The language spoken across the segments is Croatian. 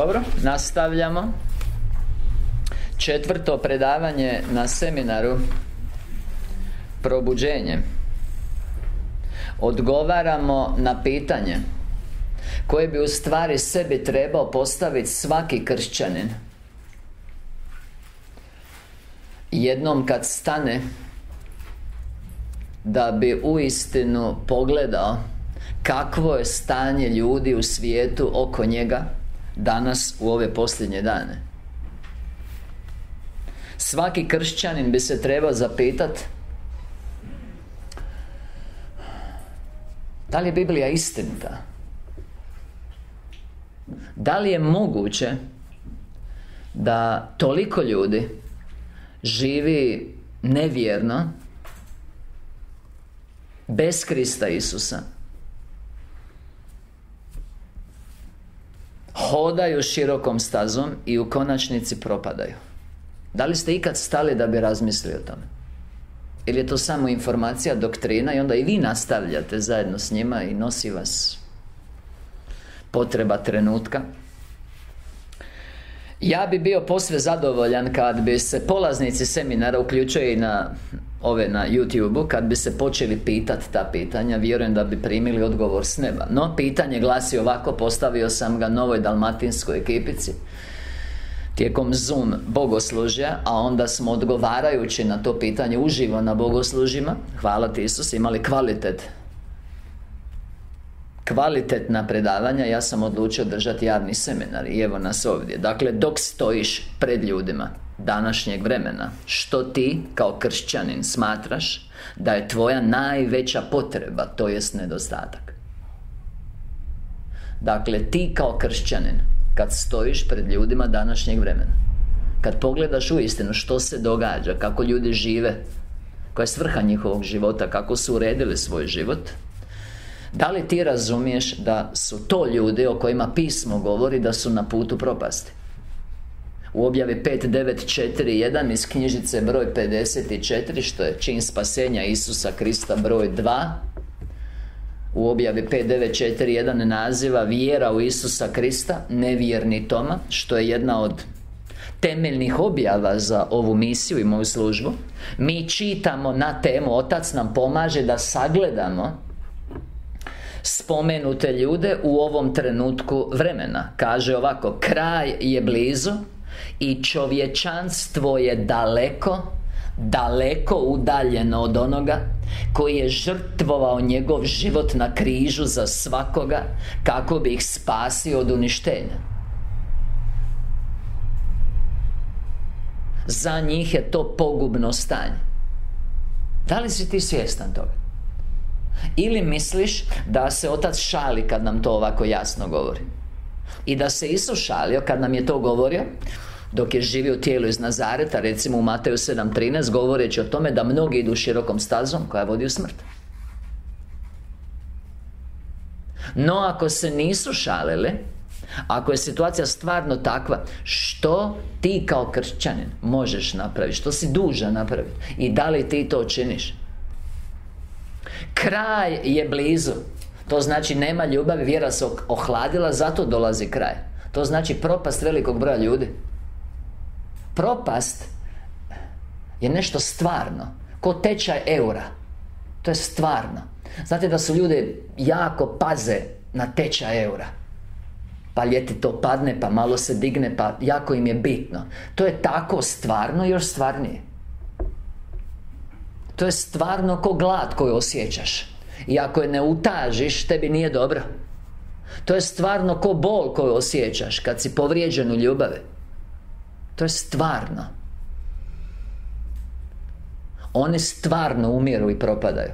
Dobro, nastavljamo. 4. predavanje na seminaru Probuđenje. Odgovaramo na pitanje koje bi u stvari sebi trebao postaviti svaki kršćanin jednom kad stane, da bi uistinu pogledao kakvo je stanje ljudi u svijetu oko njega danas u ove posljednje dane. Svaki kršćanin bi se trebao zapitati: da li je Biblija istinita? Da li je moguće da toliko ljudi živi nevjerno, bez Krista Isusa, hodaju širokom stazom i u konačnici propadaju? Da li ste ikad stali da bi razmislili o tome? Ili je to samo informacija, doktrina i onda i vi nastavljate zajedno s njima i nosi vas potreba trenutka? Ja bi bio posve zadovoljan kad bi se polaznici seminara, uključuje i na YouTube-u, kad bi se počeli pitati ta pitanja. Vjerujem da bi primili odgovor s neba. No, pitanje glasi ovako, postavio sam ga novoj dalmatinskoj ekipici tijekom Zoom bogoslužja, a onda smo odgovarajući na to pitanje uživo na bogoslužjima, hvala ti Isus, imali kvalitetna predavanja. Ja sam odlučio držati javni seminar i evo nas ovdje. Dakle, dok stojiš pred ljudima današnjeg vremena, što ti kao kršćanin smatraš da je tvoja najveća potreba, to jest nedostatak? Dakle, ti kao kršćanin, kad stojiš pred ljudima današnjeg vremena, kad pogledaš uistinu što se događa, kako ljudi žive, koja je svrha njihovog života, kako su uredili svoj život, da li ti razumiješ da su to ljudi o kojima pismo govori da su na putu propasti? U objavi 5.9.4.1 iz knjižice broj 54, što je čin spasenja Isusa Krista broj 2, u objavi 5.9.4.1 naziva vjera u Isusa Krista nevjerni Toma, što je jedna od temeljnih objava za ovu misiju i moju službu. Mi čitamo na temu, Otac nam pomaže da sagledamo spomenute ljude u ovom trenutku vremena. Kaže ovako: kraj je blizu i čovječanstvo je daleko udaljeno od onoga koji je žrtvovao njegov život na križu za svakoga, kako bi ih spasio od uništenja. Za njih je to pogubno stanje. Da li si ti svjestan toga? Ili misliš da se Otac šali kad nam to ovako jasno govori? I da se Isus šalio kad nam je to govorio dok je živio u tijelu iz Nazareta, recimo u Mateju 7.13, govoreći o tome da mnogi idu širokom stazom koja vodi u smrt. No, ako se nisu šalili, ako je situacija stvarno takva, što ti kao kršćanin možeš napraviti? Što si dužan napraviti? I da li ti to činiš? Kraj je blizu. To znači nema ljubavi, vjera se ohladila, zato dolazi kraj. To znači propast velikog broja ljudi. Propast je nešto stvarno, ko tečaj eura. To je stvarno. Znate da su ljudi jako paze na tečaj eura, pa ljeti to padne, pa malo se digne, pa jako im je bitno. To je tako stvarno, još stvarnije. To je stvarno ko glad koju osjećaš, i ako je ne utažiš, tebi nije dobro. To je stvarno ko bol koju osjećaš kad si povrijeđen u ljubavi. To je stvarno. Oni stvarno umiru i propadaju.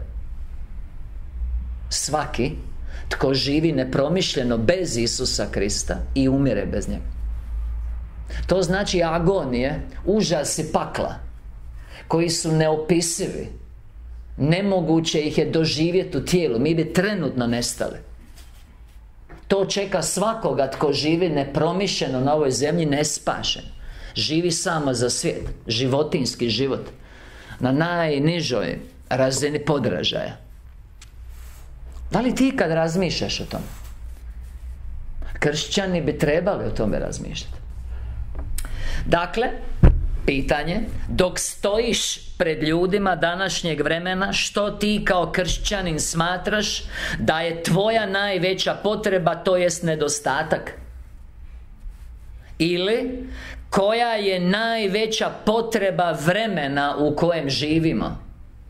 Svaki tko živi nepromišljeno bez Isusa Krista i umire bez njega. To znači agonije, užasi pakla koji su neopisivi. Nemoguće ih je doživjeti u tijelu. Mi bi trenutno nestali. To čeka svakoga tko živi nepromišljeno na ovoj zemlji, nespašen. Živi samo za svijet, životinjski život, na najnižoj razini podražaja. Da li ti kad razmišljaš o tome? Kršćani bi trebali o tome razmišljati. Dakle, pitanje, dok stojiš pred ljudima današnjeg vremena, što ti kao kršćanin smatraš da je tvoja najveća potreba, to jest nedostatak? Ili koja je najveća potreba vremena u kojem živimo?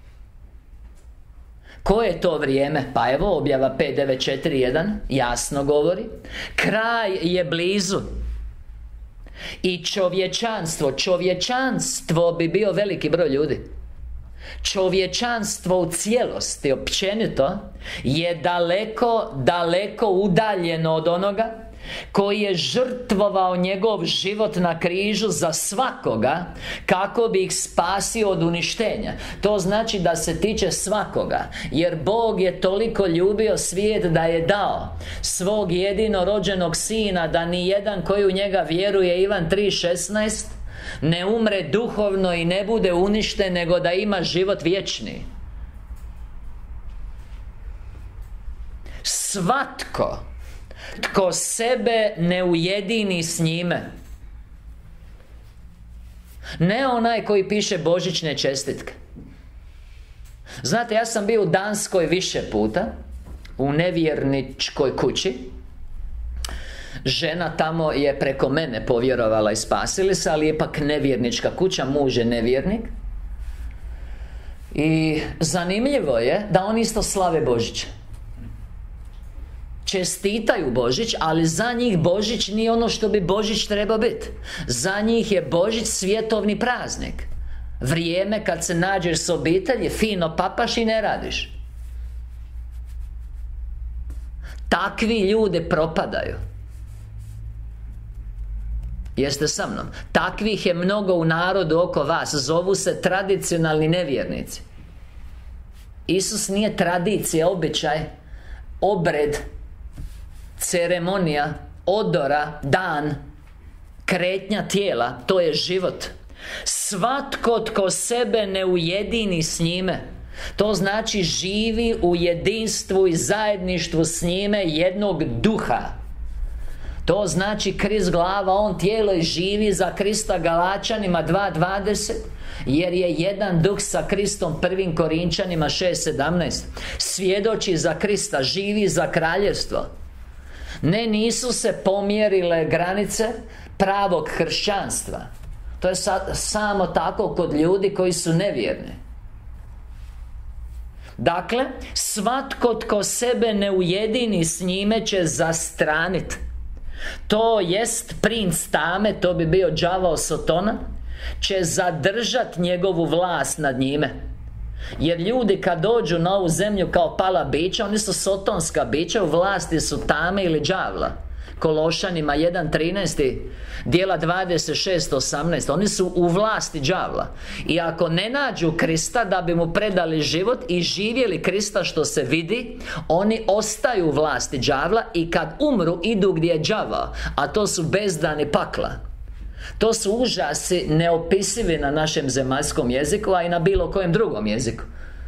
Koje je to vrijeme? Pa evo, objava 5941 jasno govori: kraj je blizu. I čovječanstvo bi bio veliki broj ljudi. Čovječanstvo u cijelosti, općenito, je daleko, daleko udaljeno od onoga koji je žrtvovao njegov život na križu za svakoga, kako bi ih spasio od uništenja. To znači da se tiče svakoga, jer Bog je toliko ljubio svijet da je dao svog jedinorođenog Sina, da ni jedan koji u njega vjeruje, Ivan 3:16, ne umre duhovno i ne bude uništen, nego da ima život vječni. Svatko tko sebe ne ujedini s njime, ne onaj koji piše božićne čestitke. Znate, ja sam bio u Danskoj više puta, u nevjerničkoj kući. Žena tamo je preko mene povjerovala i spasili se, ali je ipak nevjernička kuća, muž je nevjernik. I zanimljivo je da oni isto slave Božić. Čestitaju Božić, ali za njih Božić nije ono što bi Božić trebao biti. Za njih je Božić svjetovni praznik. Vrijeme kad se nađeš s obitelji, fino papaš i ne radiš. Takvi ljudi propadaju. Jeste sa mnom? Takvih je mnogo u narodu oko vas. Zovu se tradicionalni nevjernici. Isus nije tradicija, običaj, obred, ceremonija, odora, dan, kretnja tijela. To je život. Svatko tko sebe ne ujedini s njime, to znači živi u jedinstvu i zajedništvu s njime jednog duha. To znači Krist glava, on tijelo, i živi za Krista. Galačanima 2:20, jer je jedan duh sa Kristom. 1. Korinčanima 6:17, svjedoči za Krista, živi za kraljevstvo. Ne, nisu se pomjerile granice pravog kršćanstva. To je samo tako kod ljudi koji su nevjerni. Dakle, svatko tko sebe ne ujedini s njime će zastraniti. To jest princ tame, to bi bio đavao Sotona, će zadržati njegovu vlast nad njime. Jer ljudi kad dođu na ovu zemlju kao pala bića, oni su sotonska bića, u vlasti su tame ili đavla. Kološanima 1:13, Djela 26:18, oni su u vlasti đavla. I ako ne nađu Krista da bi mu predali život i živjeli Krista, što se vidi, oni ostaju u vlasti đavla i kad umru idu gdje je đavao, a to su bezdani pakla. To su užasi neopisivi na našem zemaljskom jeziku, a i na bilo kojem drugom jeziku.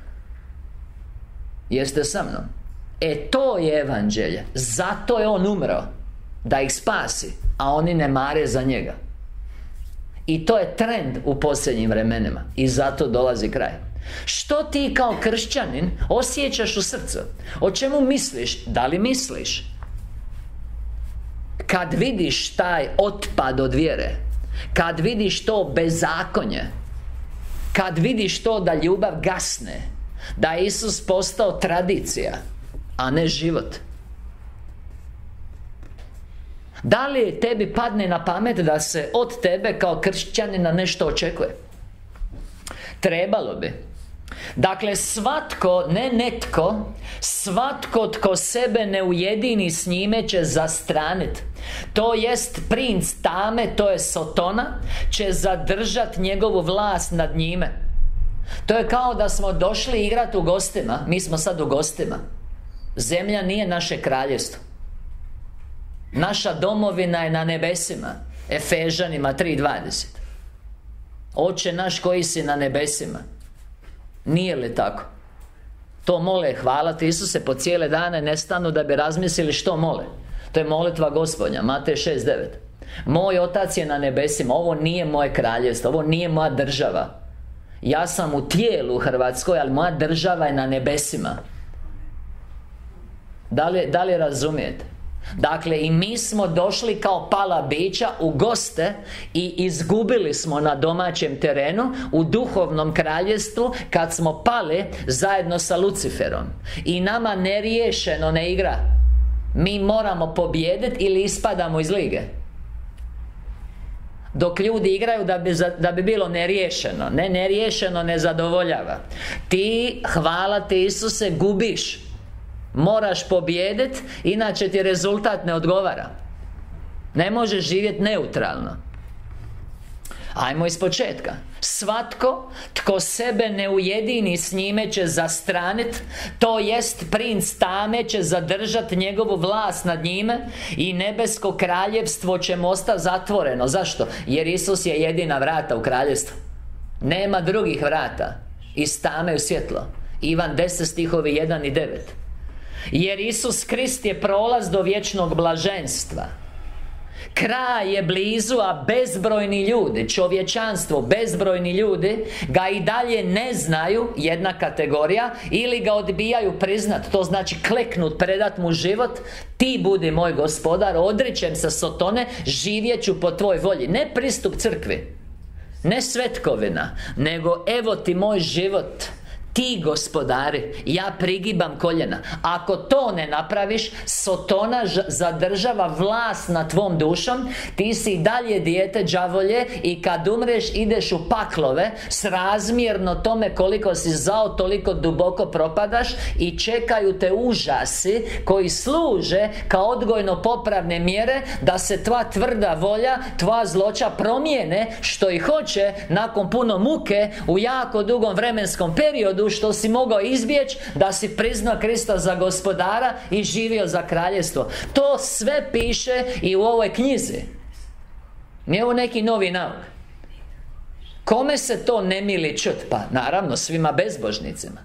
Jeste sa mnom? To je evanđelje. Zato je on umro, da ih spasi, a oni ne mare za njega. I to je trend u posljednjim vremenima. I zato dolazi kraj. Što ti kao kršćanin osjećaš u srcu? O čemu misliš? Da li misliš? Kad vidiš taj otpad od vjere, kad vidiš to bezakonje, kad vidiš to da ljubav gasne, da je Isus postao tradicija, a ne život, da li tebi padne na pamet da se od tebe kao kršćanina nešto očekuje? Trebalo bi. Dakle, svatko, ne netko, svatko tko sebe ne ujedini s njime će zastraniti. To jest princ tame, to je Sotona, će zadržati njegovu vlast nad njime. To je kao da smo došli igrati u gostima. Mi smo sad u gostima. Zemlja nije naše kraljevstvo. Naša domovina je na nebesima. Efežanima 3:20. Oče naš koji si na nebesima. Nije li tako? To mole, hvala ti Isuse, po cijele dane ne stanu da bi razmislili što mole. To je molitva Gospodnja, Matej 6:9. Moj Otac je na nebesima. Ovo nije moje kraljevstvo, ovo nije moja država. Ja sam u tijelu u Hrvatskoj, ali moja država je na nebesima. Da li razumijete? Dakle, i mi smo došli kao pala bića u goste i izgubili smo na domaćem terenu, u duhovnom kraljevstvu, kad smo pali zajedno sa Luciferom. I nama neriješeno ne igra. Mi moramo pobijediti ili ispadamo iz lige. Dok ljudi igraju da bi bilo neriješeno. Neriješeno ne zadovoljava. Ti, hvala ti Isuse, gubiš. Moraš pobijediti, inače ti rezultat ne odgovara. Ne možeš živjeti neutralno. Ajmo iz početka. Svatko tko sebe ne ujedini s njime će zastranit, to jest princ tame će zadržati njegovu vlast nad njime i nebesko kraljevstvo će mu ostati zatvoreno. Zašto? Jer Isus je jedina vrata u kraljevstvu. Nema drugih vrata. Iz tame u svjetlo. Ivan 10 stihovi 1 i 9. Jer Isus Krist je prolaz do vječnog blaženstva. Kraj je blizu, a bezbrojni ljudi, čovječanstvo, bezbrojni ljudi ga i dalje ne znaju, jedna kategorija, ili ga odbijaju priznat. To znači kleknut, predat mu život. Ti budi moj gospodar, odričem se sotone, živjet ću po tvoj volji. Ne pristup crkvi, ne svetkovina, nego evo ti moj život. Ti gospodari, ja prigibam koljena. Ako to ne napraviš, sotona zadržava vlast nad tvom dušom. Ti si i dalje dijete đavolje i kad umreš ideš u paklove, srazmjerno tome koliko si zao, toliko duboko propadaš i čekaju te užasi koji služe kao odgojno popravne mjere da se tva tvrda volja, tva zloća promijene, što i hoće nakon puno muke u jako dugom vremenskom periodu, što si mogao izbjeći da si priznao Krista za gospodara i živio za kraljevstvo. To sve piše i u ovoj knjizi. Nije ovo neki novi nauk. Kome se to ne mili čut? Pa naravno svima bezbožnicima.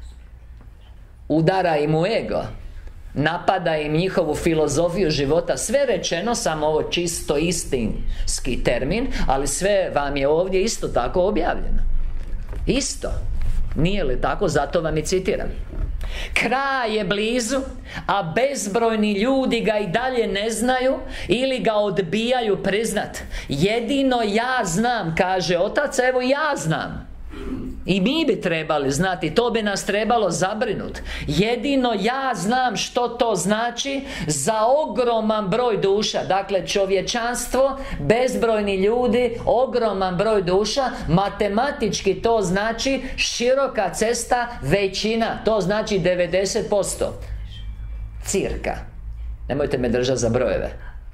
Udara im u ego, napada im njihovu filozofiju života. Sve rečeno, samo ovo čisto istinski termin, ali sve vam je ovdje isto tako objavljeno. Isto. Nije li tako? Zato vam i citiram. Kraj je blizu, a bezbrojni ljudi ga i dalje ne znaju ili ga odbijaju priznat. Jedino ja znam, kaže Otac, evo ja znam. I mi bi trebali znati, to bi nas trebalo zabrinuti. Jedino ja znam što to znači za ogroman broj duša. Dakle, čovječanstvo, bezbrojni ljudi, ogroman broj duša. Matematički to znači široka cesta, većina. To znači 90%. Cirka. Nemojte me držati za brojeve.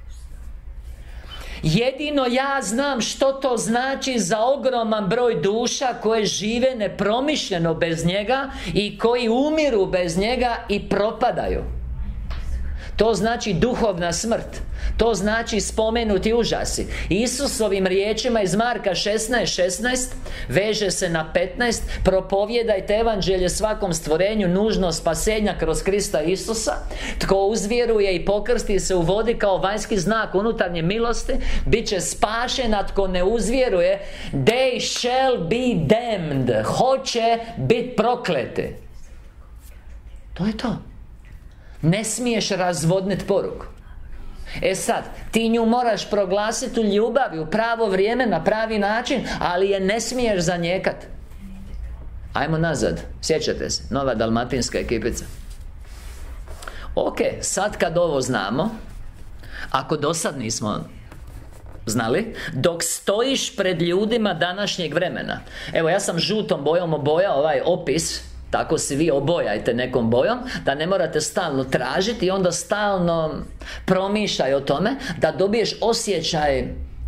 Jedino ja znam što to znači za ogroman broj duša koje žive nepromišljeno bez njega i koji umiru bez njega i propadaju. To znači duhovna smrt. To znači spomenuti užasi. Isusovim riječima iz Marka 16:16 veže se na 15. Propovjedajte evanđelje svakom stvorenju, nužno spasenja kroz Krista Isusa. Tko uzvjeruje i pokrsti se u vodi kao vanjski znak unutarnje milosti, bit će spašen, a tko ne uzvjeruje, they shall be damned. Hoće biti prokleti. To je to. Ne smiješ razvodniti poruku. E sad, ti nju moraš proglasiti u ljubavi, u pravo vrijeme, na pravi način, ali je ne smiješ zanijekat. Ajmo nazad, sjećate se, Nova Dalmatinska ekipica. Ok, sad kad ovo znamo, ako do sad nismo znali, dok stojiš pred ljudima današnjeg vremena. Evo, ja sam žutom bojom obojao ovaj opis. Tako si vi obojajte nekom bojom, da ne morate stalno tražiti i onda stalno promišljaj o tome, da dobiješ osjećaj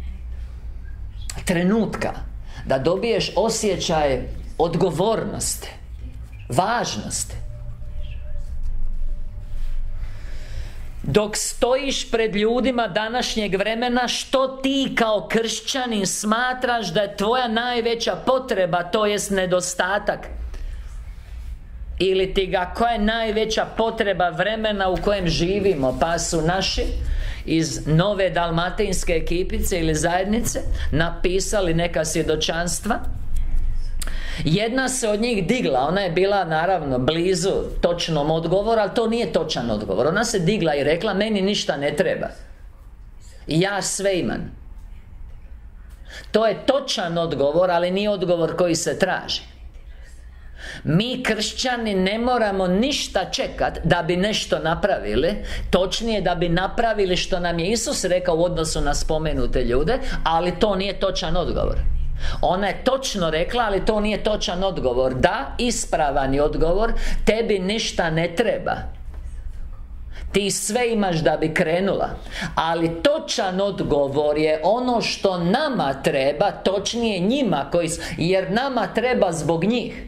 trenutka, da dobiješ osjećaj odgovornosti, važnosti. Dok stojiš pred ljudima današnjeg vremena, što ti kao kršćanin smatraš da je tvoja najveća potreba, to jest nedostatak? ili ti ga koja je najveća potreba vremena u kojem živimo, pa su naši iz Nove Dalmatinske ekipice ili zajednice napisali neka svjedočanstva. Jedna se od njih digla, ona je bila naravno blizu točnom odgovoru, ali to nije točan odgovor. Ona se digla i rekla: meni ništa ne treba, ja sve imam. To je točan odgovor, ali nije odgovor koji se traži. Mi kršćani ne moramo ništa čekati da bi nešto napravili, točnije da bi napravili što nam je Isus rekao u odnosu na spomenute ljude, ali to nije točan odgovor. Ona je točno rekla, ali to nije točan odgovor. Da, ispravan je odgovor: tebi ništa ne treba, ti sve imaš da bi krenula. Ali točan odgovor je ono što nama treba, točnije njima jer nama treba zbog njih.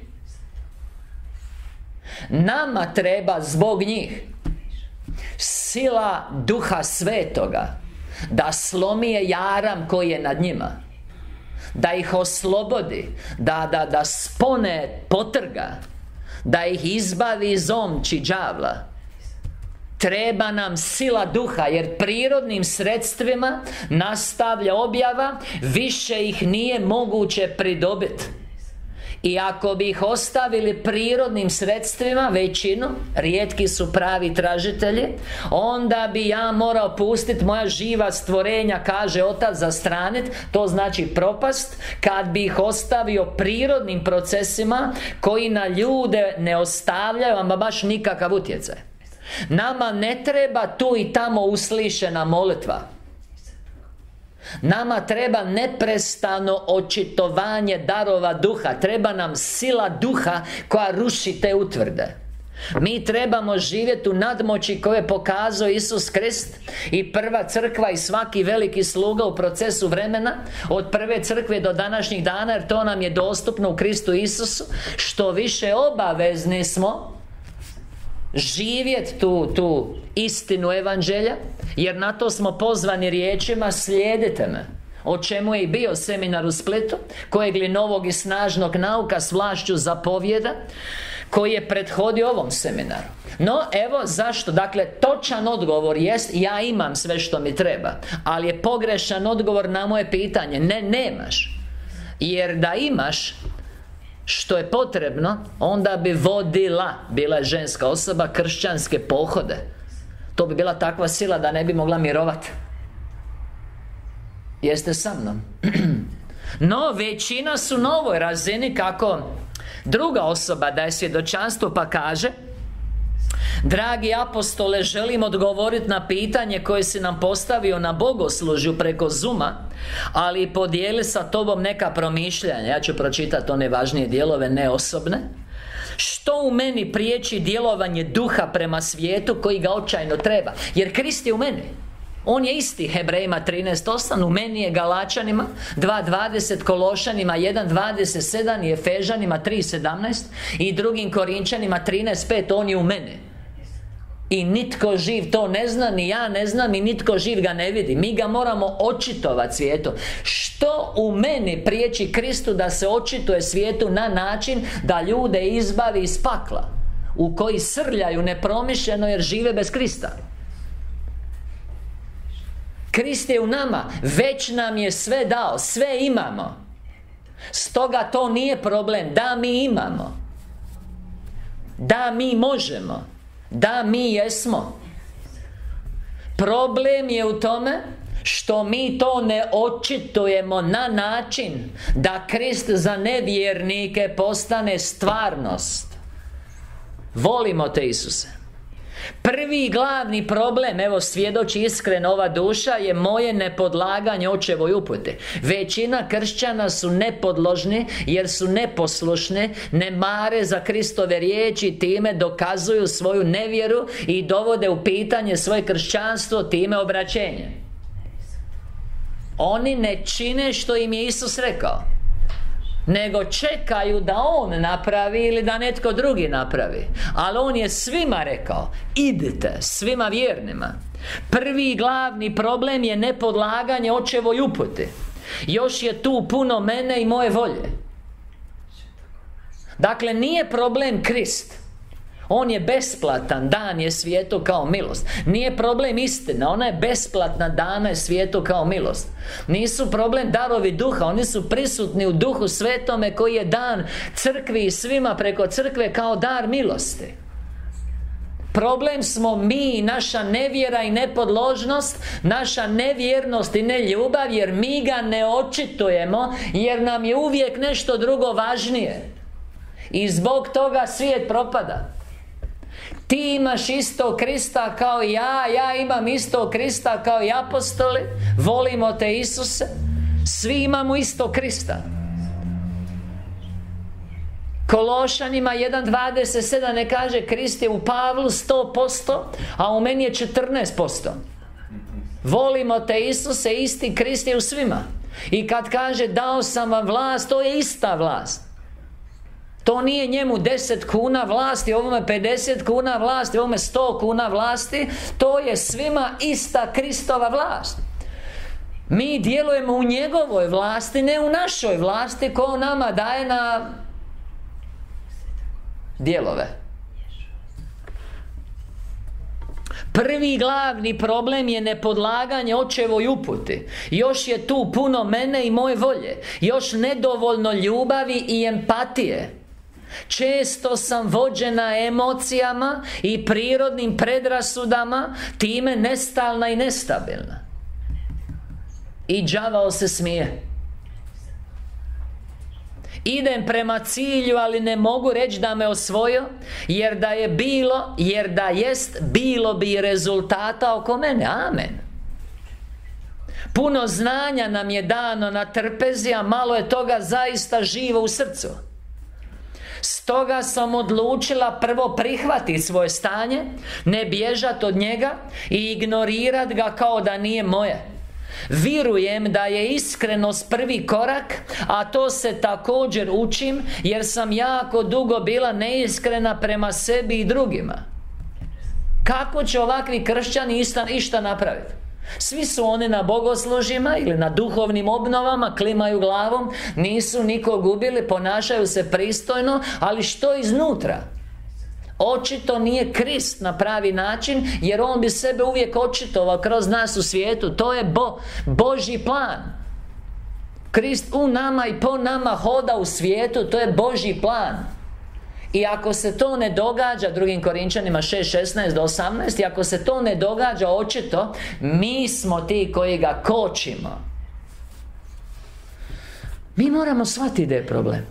Nama treba zbog njih sila Duha Svetoga da slomi jaram koji je nad njima, da ih oslobodi, da spone potrga, da ih izbavi iz omči đavla. Treba nam sila Duha, jer prirodnim sredstvima, nastavlja objava, više ih nije moguće pridobiti. I ako bi ih ostavili prirodnim sredstvima, većinu, rijetki su pravi tražitelji, onda bi ja morao pustiti moja živa stvorenja, kaže Otac, zastranit, to znači propast, kad bi ih ostavio prirodnim procesima koji na ljude ne ostavljaju ama baš nikakav utjecaj. Nama ne treba tu i tamo uslišena molitva. Nama treba neprestano očitovanje darova Duha. Treba nam sila Duha koja ruši te utvrde. Mi trebamo živjeti u nadmoći koje je pokazao Isus Krist i prva crkva i svaki veliki sluga u procesu vremena, od prve crkve do današnjih dana, jer to nam je dostupno u Kristu Isusu. Što više obavezni smo živjeti tu istinu evanđelja, jer na to smo pozvani riječima: slijedite me. O čemu je i bio seminar u Splitu, kojeg li novog i snažnog nauka s vlašću zapovjeda, koji je prethodio ovom seminaru. No, evo zašto. Dakle, točan odgovor jest: ja imam sve što mi treba. Ali je pogrešan odgovor na moje pitanje: ne, nemaš. Jer da imaš što je potrebno, onda bi vodila, bila je ženska osoba, kršćanske pohode. To bi bila takva sila da ne bi mogla mirovati. Jeste sa mnom? No, većina su na ovoj razini, kako druga osoba daje svjedočanstvo pa kaže: dragi apostole, želim odgovoriti na pitanje koje si nam postavio na bogoslužju preko Zooma, ali podijeli sa tobom neka promišljanja. Ja ću pročitati one važnije dijelove, ne osobne. Što u meni priječi djelovanje Duha prema svijetu koji ga očajno treba? Jer Krist je u meni. On je isti Hebrejima 13:8, u meni je Galačanima 2:20, Kološanima 1:27 i Efežanima 3:17 i drugim Korinčanima 13:5. On je u meni. I nitko živ to ne zna, ni ja ne znam, i nitko živ ga ne vidi. Mi ga moramo očitovati svijetu. Što u meni priječi Kristu da se očituje svijetu na način da ljude izbavi iz pakla u koji srljaju nepromišljeno jer žive bez Krista? Krist je u nama, već nam je sve dao, sve imamo. Stoga to nije problem. Da, mi imamo. Da, mi možemo. Da, mi jesmo. Problem je u tome što mi to ne očitujemo na način da Krist za nevjernike postane stvarnost. Volimo te, Isuse. Prvi glavni problem, evo svjedoči iskreno ova duša, je moje nepodlaganje očevoj uputi. Većina kršćana su nepodložni jer su neposlušni, ne mare za Kristove riječi, time dokazuju svoju nevjeru i dovode u pitanje svoje kršćanstvo, time obraćenje. Oni ne čine što im je Isus rekao, nego čekaju da On napravi ili da netko drugi napravi. Ali On je svima rekao: idite, svima vjernima. Prvi glavni problem je nepodlaganje očevoj uputi. Još je tu puno mene i moje volje. Dakle, nije problem Krist. On je besplatan, dan je svijetu kao milost. Nije problem istina, ona je besplatna, dana je svijetu kao milost. Nisu problem darovi duha, oni su prisutni u Duhu Svetome koji je dan crkvi i svima preko crkve kao dar milosti. Problem smo mi, naša nevjera i nepodložnost, naša nevjernost i neljubav, jer mi ga ne očitujemo, jer nam je uvijek nešto drugo važnije. I zbog toga svijet propada. Ti imaš isto Krista kao i ja imam isto Krista kao i apostoli, volimo te Isuse, svi imamo isto Krista. Kološanima 1.27 ne kaže Krist je u Pavlu 100%, a u meni je 14%. Volimo te Isuse, isti Krist je u svima. I kad kaže dao sam vam vlast, to je ista vlast. To nije njemu 10 kuna vlasti, ovome 50 kuna vlasti, ovome 100 kuna vlasti. To je svima ista Kristova vlast. Mi djelujemo u njegovoj vlasti, ne u našoj vlasti koju nama daje na dijelove. Prvi glavni problem je nepodlaganje očevoj uputi. Još je tu puno mene i moje volje. Još nedovoljno ljubavi i empatije. Često sam vođena emocijama i prirodnim predrasudama, time nestalna i nestabilna. I đavao se smije. Idem prema cilju, ali ne mogu reći da me osvojio, jer da je bilo, jer da jest, bilo bi rezultata oko mene. Amen. Puno znanja nam je dano na trpezi, a malo je toga zaista živo u srcu. Stoga sam odlučila prvo prihvatiti svoje stanje, ne bježati od njega i ignorirati ga kao da nije moje. Vjerujem da je iskrenost prvi korak, a to se također učim, jer sam jako dugo bila neiskrena prema sebi i drugima. Kako će ovakvi kršćani išta napraviti? Svi su oni na bogoslužjima ili na duhovnim obnovama, klimaju glavom, nisu nikog ubili, ponašaju se pristojno, ali što iznutra? Očito nije Krist na pravi način, jer on bi sebe uvijek očitovao kroz nas u svijetu. To je Božji plan. Krist u nama i po nama hoda u svijetu, to je Božji plan. I ako se to ne događa, 2. Korinčanima 6:16 do 18, i ako se to ne događa očito, mi smo ti koji ga kočimo. Mi moramo shvatiti da je problem.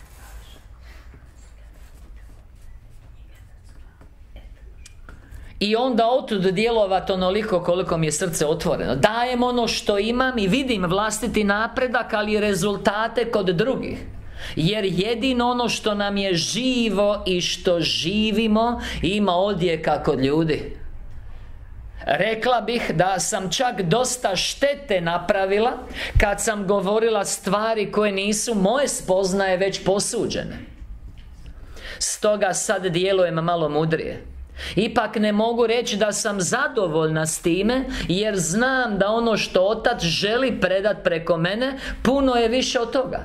I onda otud djelovati onoliko koliko mi je srce otvoreno. Dajem ono što imam i vidim vlastiti napredak, ali i rezultate kod drugih. Jer jedino ono što nam je živo i što živimo ima odjeka kod ljudi. Rekla bih da sam čak dosta štete napravila kad sam govorila stvari koje nisu moje spoznaje već posuđene. Stoga sad djelujem malo mudrije. Ipak ne mogu reći da sam zadovoljna s time, jer znam da ono što Otac želi predat preko mene puno je više od toga.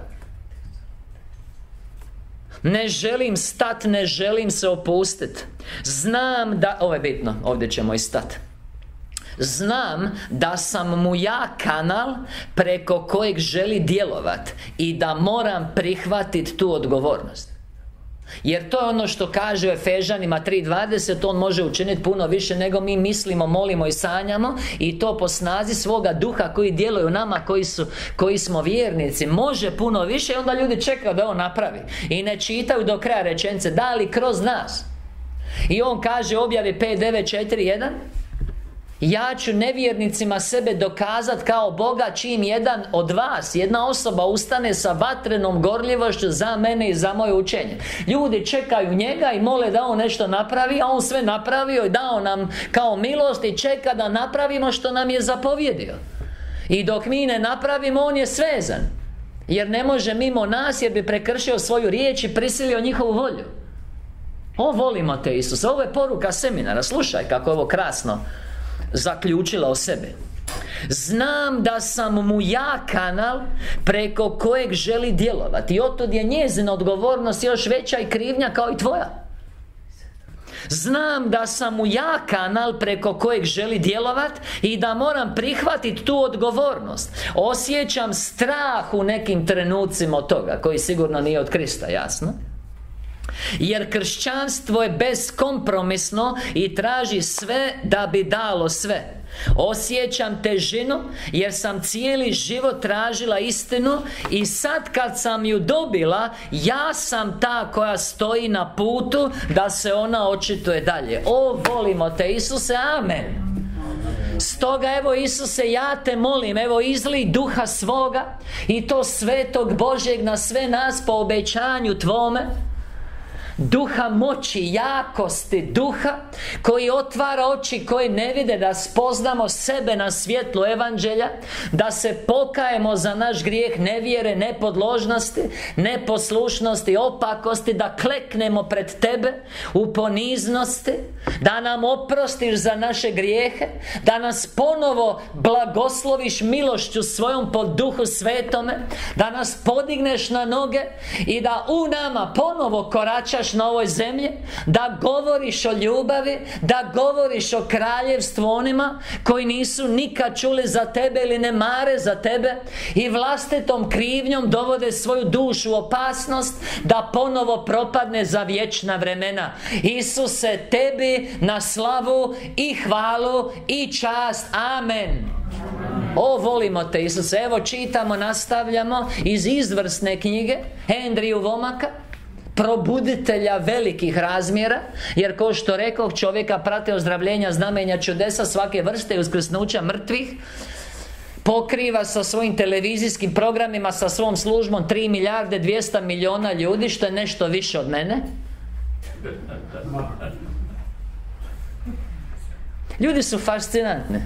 Ne želim stati, ne želim se opustiti. Znam da, ovo je bitno, ovdje ćemo i stati. Znam da sam mu ja kanal preko kojeg želi djelovat i da moram prihvatiti tu odgovornost. Jer to je ono što kaže u Efežanima 3:20, on može učiniti puno više nego mi mislimo, molimo i sanjamo, i to po snazi svoga duha koji djeluje u nama, koji smo vjernici. Može puno više, i onda ljudi čekaju da on napravi i ne čitaju do kraja rečenice, da li kroz nas. I on kaže u Objavi 5:9:4:1, ja ću nevjernicima sebe dokazat kao Boga, čim jedan od vas, jedna osoba ustane sa vatrenom gorljivošću za mene i za moje učenje. Ljudi čekaju njega i mole da on nešto napravi, a on sve napravio i dao nam kao milost i čeka da napravimo što nam je zapovjedio. I dok mi ne napravimo, on je svezan, jer ne može mimo nas, jer bi prekršio svoju riječ i prisilio njihovu volju. Volimo te Isus. Ovo je poruka seminara. Slušaj kako je ovo krasno zaključila o sebi. Znam da sam mu ja kanal preko kojeg želi djelovati, i otud je njezina odgovornost još veća i krivnja kao i tvoja. Znam da sam u ja kanal preko kojeg želi djelovati i da moram prihvatiti tu odgovornost. Osjećam strah u nekim trenucima od toga, koji sigurno nije od Krista, jasno? Jer kršćanstvo je beskompromisno i traži sve da bi dalo sve. Osjećam težinu jer sam cijeli život tražila istinu i sad kad sam ju dobila, ja sam ta koja stoji na putu da se ona očituje dalje. O, volimo te Isuse, amen. Stoga evo Isuse, ja te molim, evo izlij duha svoga i to svetog Božjeg na sve nas po obećanju tvome. Duha moći, jakosti, duha koji otvara oči koji ne vide, da spoznamo sebe na svjetlu evanđelja, da se pokajemo za naš grijeh nevjere, nepodložnosti, neposlušnosti, opakosti, da kleknemo pred tebe u poniznosti, da nam oprostiš za naše grijehe, da nas ponovo blagosloviš milošću svojom po duhu svetome, da nas podigneš na noge i da u nama ponovo koračaš na ovoj zemlji, da govoriš o ljubavi, da govoriš o kraljevstvu onima koji nisu nikad čuli za tebe ili ne mare za tebe i vlastitom krivnjom dovode svoju dušu u opasnost da ponovo propadne za vječna vremena. Isuse, tebi na slavu i hvalu i čast. Amen. O, volimo te Isuse. Evo čitamo, nastavljamo iz izvrsne knjige Andrew Womacka, probuditelja velikih razmjera, jer kao što rekoh, čovjeka prate ozdravljenja, znamenja, čudesa svake vrste i uskrsnuća mrtvih. Pokriva sa svojim televizijskim programima, sa svom službom 3 milijarde 200 milijuna ljudi, što je nešto više od mene. Ljudi su fascinantni.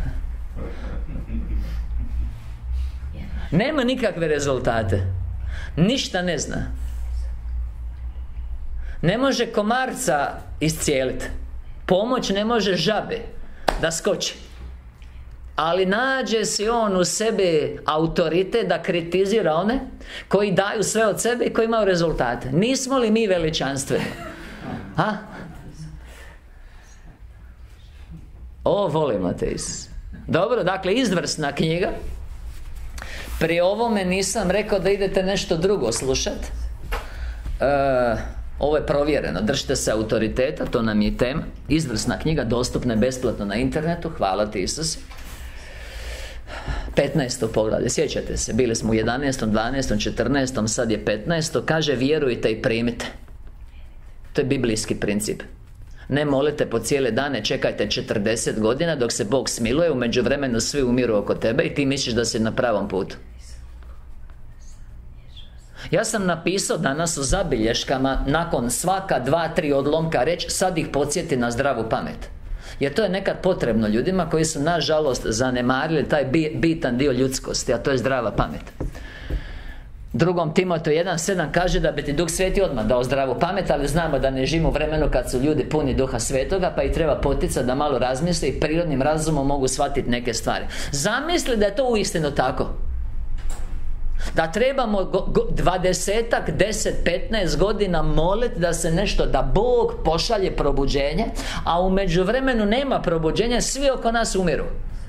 Nema nikakve rezultate. Ništa ne zna. Ne može komarca iscijeliti. Pomoć ne može žabe da skoči. Ali nađe si on u sebi autoritet da kritizira one koji daju sve od sebe i koji imaju rezultate. Nismo li mi veličanstveni? A? O, volimo te Isus. Dobro, dakle, izvrsna knjiga. Pri ovome nisam rekao da idete nešto drugo slušati. Ovo je provjereno, držite se autoriteta, to nam je tema. Izvrsna knjiga, dostupna je besplatno na internetu, hvala ti Isuse. 15. poglavlje, sjećate se, bili smo u 11., 12., 14., sad je 15. Kaže, vjerujte i primite. To je biblijski princip. Ne molite po cijele dane, čekajte 40 godina dok se Bog smiluje, u međuvremenu svi umiru oko tebe i ti misliš da si na pravom putu. Ja sam napisao danas u zabilješkama, nakon svaka 2-3 odlomka reći, sad ih podsjeti na zdravu pamet. Jer to je nekad potrebno ljudima koji su nažalost zanemarili taj bitan dio ljudskosti, a to je zdrava pamet. 2. Timoteju 1.7 kaže da bi ti Duh Sveti odmah dao zdravu pamet, ali znamo da ne živimo u vremenu kad su ljudi puni Duha Svetoga, pa ih treba poticati da malo razmisle i prirodnim razumom mogu shvatiti neke stvari. Zamisli da je to uistinu tako. Da trebamo 20-ak, 10, 15 godina moliti da se nešto, da Bog pošalje probuđenje, a u međuvremenu nema probuđenja, svi oko nas umiru.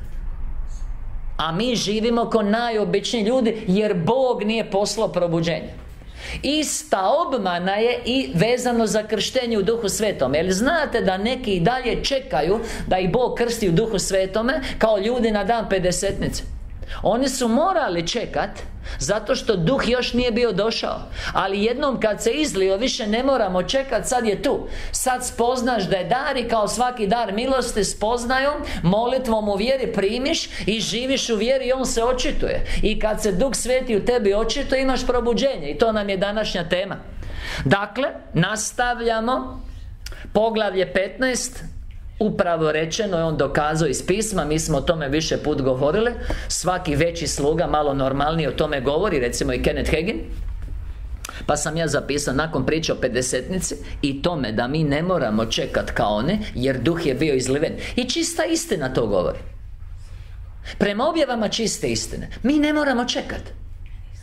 A mi živimo kao najobičniji ljudi jer Bog nije poslao probuđenje. Ista obmana je i vezano za krštenje u Duhu Svetome. Jer znate da neki i dalje čekaju da ih Bog krsti u Duhu Svetome kao ljudi na dan Pedesetnice. Oni su morali čekat zato što Duh još nije bio došao. Ali jednom kad se izlio, više ne moramo čekat, sad je tu. Sad spoznaš da je dar i kao svaki dar milosti spoznajom, molitvom u vjeri primiš i živiš u vjeri i on se očituje. I kad se Duh Sveti u tebi očituje, imaš probuđenje. I to nam je današnja tema. Dakle, nastavljamo poglavlje 15. Upravo rečeno je on dokazao iz pisma, mi smo o tome više put govorili. Svaki veći sluga malo normalnije o tome govori, recimo i Kenneth Hagin. Pa sam ja zapisao nakon priče o Pedesetnici i tome da mi ne moramo čekat kao one, jer Duh je bio izliven. I čista istina to govori. Prema objavama čiste istine mi ne moramo čekat.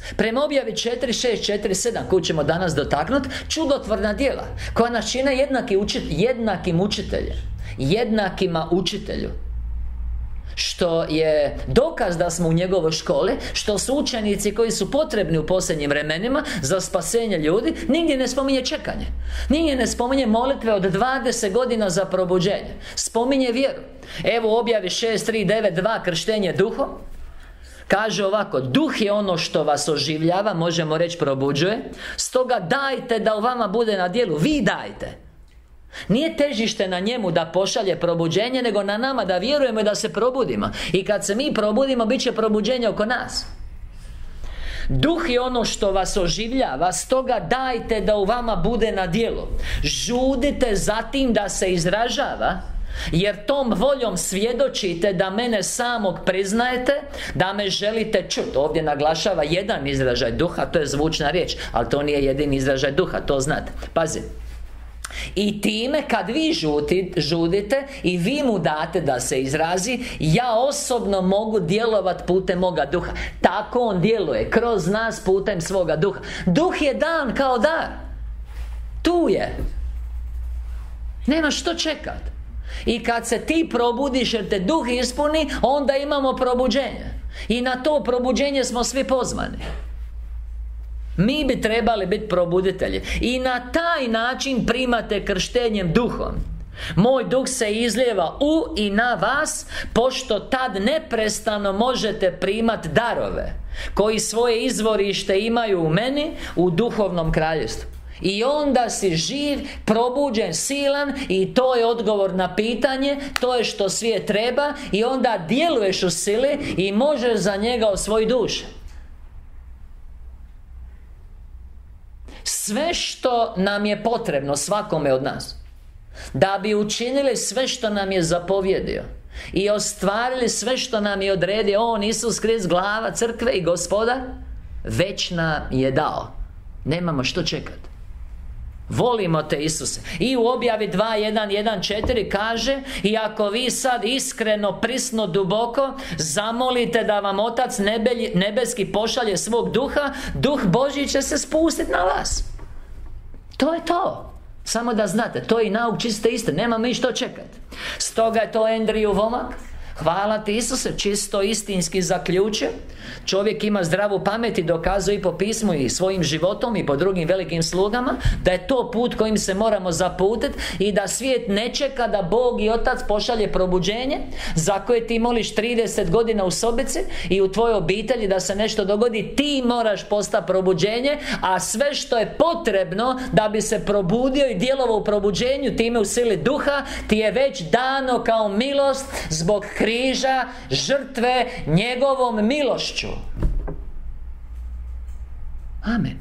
Prema objavi 4.6.4.7 koju ćemo danas dotaknuti, čudotvorna djela koja nas čine jednakim učiteljem, jednakima učitelju, što je dokaz da smo u njegovoj školi, što su učenici koji su potrebni u posljednjim vremenima za spasenje ljudi. Nigdje ne spominje čekanje, nigdje ne spominje molitve od 20 godina za probuđenje, spominje vjeru. Evo u objavi 6.3.9.2 krštenje duhom. Kaže ovako: duh je ono što vas oživljava, možemo reći probuđuje. Stoga dajte da u vama bude na djelu. Vi dajte. Nije težište na njemu da pošalje probuđenje, nego na nama da vjerujemo i da se probudimo. I kad se mi probudimo, bit će probuđenje oko nas. Duh je ono što vas oživljava, stoga dajte da u vama bude na djelu. Žudite za tim da se izražava, jer tom voljom svjedočite da mene samog priznajete, da me želite čuti. Ovdje naglašava jedan izražaj duha, to je zvučna riječ, ali to nije jedini izražaj duha, to znate. Pazi. I time kad vi žudite i vi mu date da se izrazi, ja osobno mogu djelovati putem moga duha. Tako on djeluje, kroz nas putem svoga duha. Duh je dan kao dar. Tu je. Nema što čekat. I kad se ti probudiš jer te duh ispuni, onda imamo probuđenje. I na to probuđenje smo svi pozvani. Mi bi trebali biti probuditelji. I na taj način primate krštenjem duhom. Moj duh se izlijeva u i na vas, pošto tad neprestano možete primati darove koji svoje izvorište imaju u meni, u duhovnom kraljevstvu. I onda si živ, probuđen, silan, i to je odgovor na pitanje. To je što svijet treba. I onda djeluješ u sili i možeš za njega osvojiti dušu. Sve što nam je potrebno, svakome od nas, da bi učinili sve što nam je zapovjedio i ostvarili sve što nam je odredio on, Isus Krist, glava crkve i Gospodar, već nam je dao. Nemamo što čekati. Volimo te, Isuse. I u objavi 2.1.1.4 kaže: i ako vi sad iskreno, prisno, duboko zamolite da vam Otac nebeski pošalje svog duha, Duh Božji će se spustiti na vas. To je to. Samo da znate, to je i nauk čiste istine. Nema mi što čekati. Stoga je to Andrew Womack, hvala ti Isuse, čisto istinski zaključio. Čovjek ima zdravu pamet i dokazuje i po pismu i svojim životom i po drugim velikim slugama da je to put kojim se moramo zaputiti i da svijet ne čeka da Bog i Otac pošalje probuđenje za koje ti moliš 30 godina u sobici i u tvojoj obitelji da se nešto dogodi. Ti moraš postati probuđenje, a sve što je potrebno da bi se probudio i djelovao u probuđenju, time u sili duha, ti je već dano kao milost zbog križa, žrtve, njegovom milošću. Amen.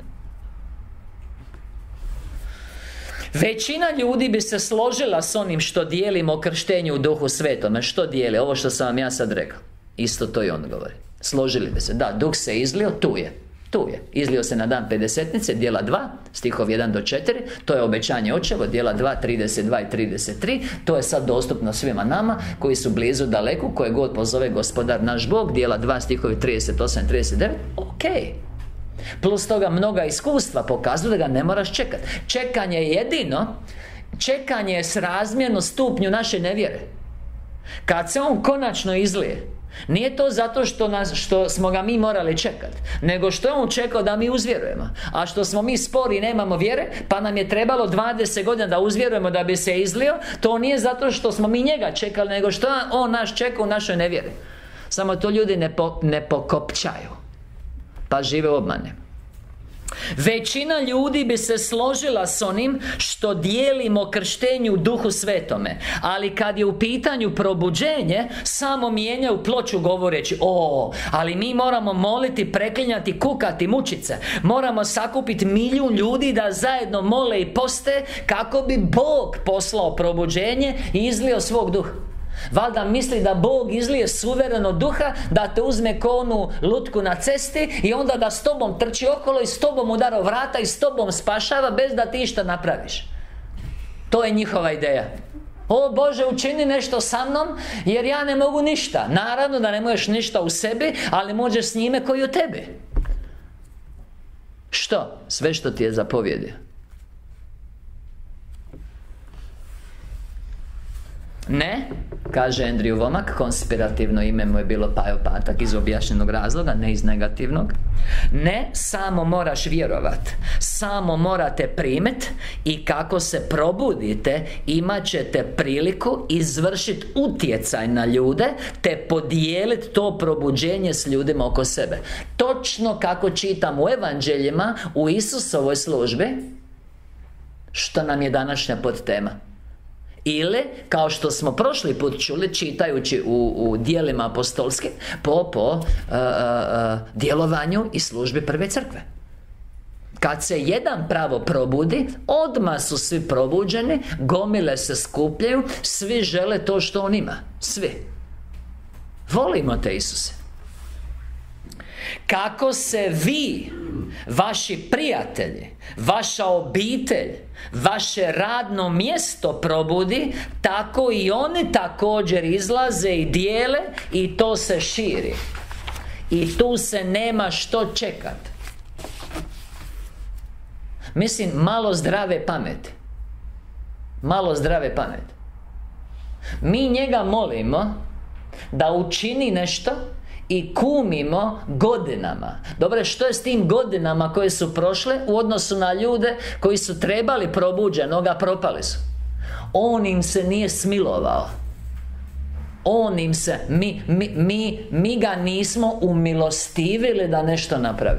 Većina ljudi bi se složila s onim što dijelimo o krštenju u Duhu Svetome. Što dijeli? Ovo što sam vam ja sad rekao. Isto to i on govori. Složili bi se. Da, Duh se izlio, tu je. Izlio se na dan Pedesetnice, djela 2, stihov 1-4. To je obećanje Očevo, djela 2, 32 i 33. To je sad dostupno svima nama koji su blizu, daleko, koje god pozove Gospodar naš Bog, djela 2, stihovi 38 i 39. Ok. Plus toga mnoga iskustva pokazuju da ga ne moraš čekati. Čekanje je jedino, čekanje je srazmjerno stupnju naše nevjere. Kad se on konačno izlije, nije to zato što smo ga mi morali čekati, nego što je on čekao da mi uzvjerujemo. A što smo mi spori i nemamo vjere, pa nam je trebalo 20 godina da uzvjerujemo da bi se izlio, to nije zato što smo mi njega čekali, nego što on nas čeka u našoj nevjeri. Samo to ljudi ne pokopčaju, pa žive u obmane. Većina ljudi bi se složila s onim što dijelimo krštenju u Duhu Svetome, ali kad je u pitanju probuđenje, samo mijenjaju ploču govoreći: ali mi moramo moliti, preklinjati, kukati, mučit se. Moramo sakupiti 1 milijun ljudi da zajedno mole i poste kako bi Bog poslao probuđenje i izlio svog duha. Valjda misli da Bog izlije suvereno duha, da te uzme ko onu lutku na cesti i onda da s tobom trči okolo i s tobom udara vrata i s tobom spašava bez da ti išta napraviš. To je njihova ideja. O Bože, učini nešto sa mnom jer ja ne mogu ništa. Naravno da ne možeš ništa u sebi, ali možeš s njime koji u tebi. Što? Sve što ti je zapovjedio. Ne, kaže Andrew Wommack, konspirativno ime mu je bilo Pajo Patak, iz objašnjenog razloga, ne iz negativnog. Ne, samo moraš vjerovat, samo morate primet, i kako se probudite, imat ćete priliku izvršiti utjecaj na ljude, te podijeliti to probuđenje s ljudima oko sebe. Točno kako čitam u evanđeljima, u Isusovoj službi, što nam je današnja podtema. Ili, kao što smo prošli put čuli, čitajući u dijelima apostolskim, po djelovanju i službi prve crkve. Kad se jedan pravo probudi, odmah su svi probuđeni, gomile se skupljaju, svi žele to što on ima. Svi. Volimo te, Isuse. Kako se vi, vaši prijatelji, vaša obitelj, vaše radno mjesto probudi, tako i oni također izlaze i dijele, i to se širi. I tu se nema što čekat. Mislim, malo zdrave pameti. Malo zdrave pameti. Mi njega molimo da učini nešto i kumimo godinama. Dobro, što je s tim godinama koje su prošle u odnosu na ljude koji su trebali probuđenoga, propali su? On im se nije smilovao. On im se, mi ga nismo umilostivili da nešto napravi.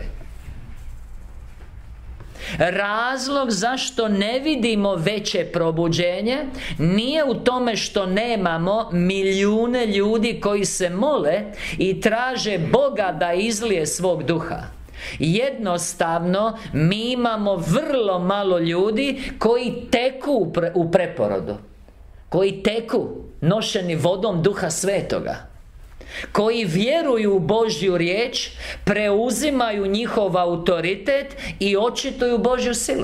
Razlog zašto ne vidimo veće probuđenje nije u tome što nemamo milijune ljudi koji se mole i traže Boga da izlije svog duha. Jednostavno, mi imamo vrlo malo ljudi koji teku u preporodu, koji teku nošeni vodom Duha Svetoga, koji vjeruju u Božju riječ, preuzimaju njihov autoritet i očituju Božju silu.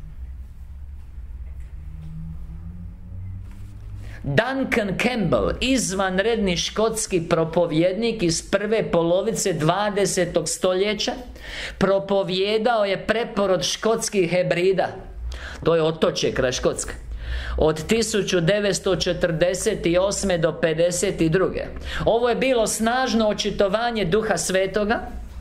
Duncan Campbell, izvanredni škotski propovjednik iz prve polovice 20. stoljeća, propovijedao je preporod škotskih Hebrida. To je otočje kraj Škotske, od 1948. do 52. Ovo je bilo snažno očitovanje Duha Svetoga,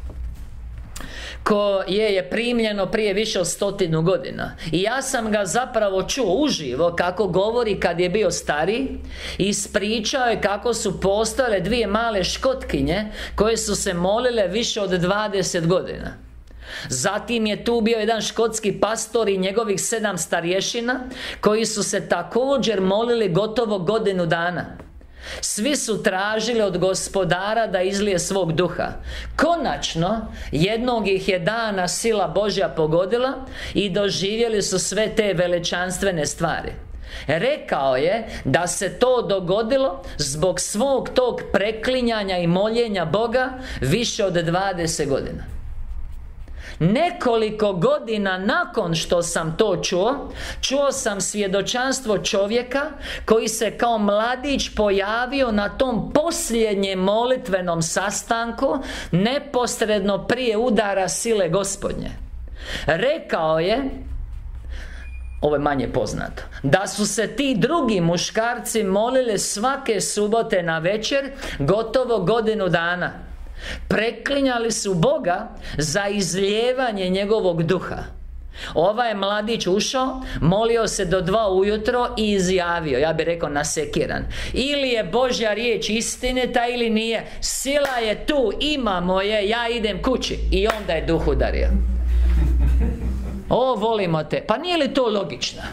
koje je primljeno prije više od 100 godina. I ja sam ga zapravo čuo uživo kako govori kad je bio stariji. Ispričao je kako su postojale dvije male Škotkinje koje su se molile više od 20 godina. Zatim je tu bio jedan škotski pastor i njegovih 7 starješina koji su se također molili gotovo godinu dana. Svi su tražili od Gospodara da izlije svog duha. Konačno, jednog ih je dana sila Božja pogodila i doživjeli su sve te veličanstvene stvari. Rekao je da se to dogodilo zbog svog tog preklinjanja i moljenja Boga više od 20 godina. Nekoliko godina nakon što sam to čuo sam svjedočanstvo čovjeka koji se kao mladić pojavio na tom posljednjem molitvenom sastanku neposredno prije udara sile Gospodnje. Rekao je, ovo je manje poznato, da su se ti drugi muškarci molili svake subote na večer gotovo godinu dana. Preklinjali su Boga za izlijevanje njegovog duha. Ovaj je mladić ušao, molio se do 2 ujutro i izjavio, ja bih rekao nasekiran, ili je Božja riječ istinita ili nije. Sila je tu, imamo je, ja idem kući. I onda je duh udario. O, volimo te. Pa nije li to logično?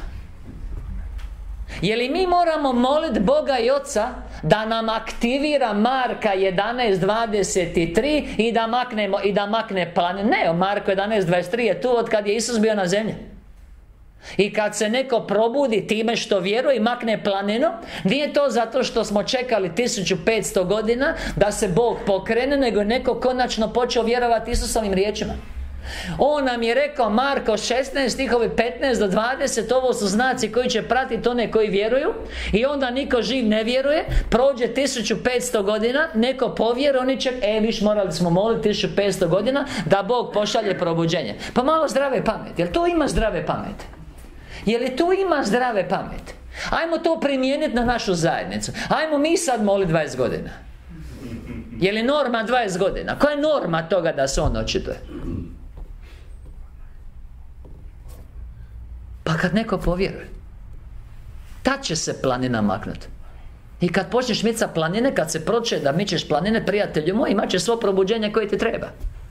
Je li mi moramo moliti Boga i Oca da nam aktivira Marka 11.23 i da makne planinu? Ne, Marko 11.23 je tu od kad je Isus bio na zemlji. I kad se neko probudi time što vjeruje i makne planinu, nije to zato što smo čekali 1500 godina da se Bog pokrene, nego je neko konačno počeo vjerovati Isusovim riječima. On nam je rekao, Marko 16, stihovi 15 do 20, ovo su znaci koji će pratiti one koji vjeruju. I onda niko živ ne vjeruje. Prođe 1500 godina, neko povjeruje, oni čak, viš, morali smo moliti 1500 godina da Bog pošalje probuđenje. Pa malo zdrave pameti. Jel to ima zdrave pameti? Je li to ima zdrave pameti? Ajmo to primijeniti na našu zajednicu. Ajmo mi sad moliti 20 godina. Je li norma 20 godina? Koja je norma toga da se on očituje? Pa kad neko povjeruje, tad će se planina maknuti. I kad počneš mica planine, kad se proče da mičeš planine, prijatelju moj, imat će svo probuđenje koje ti treba.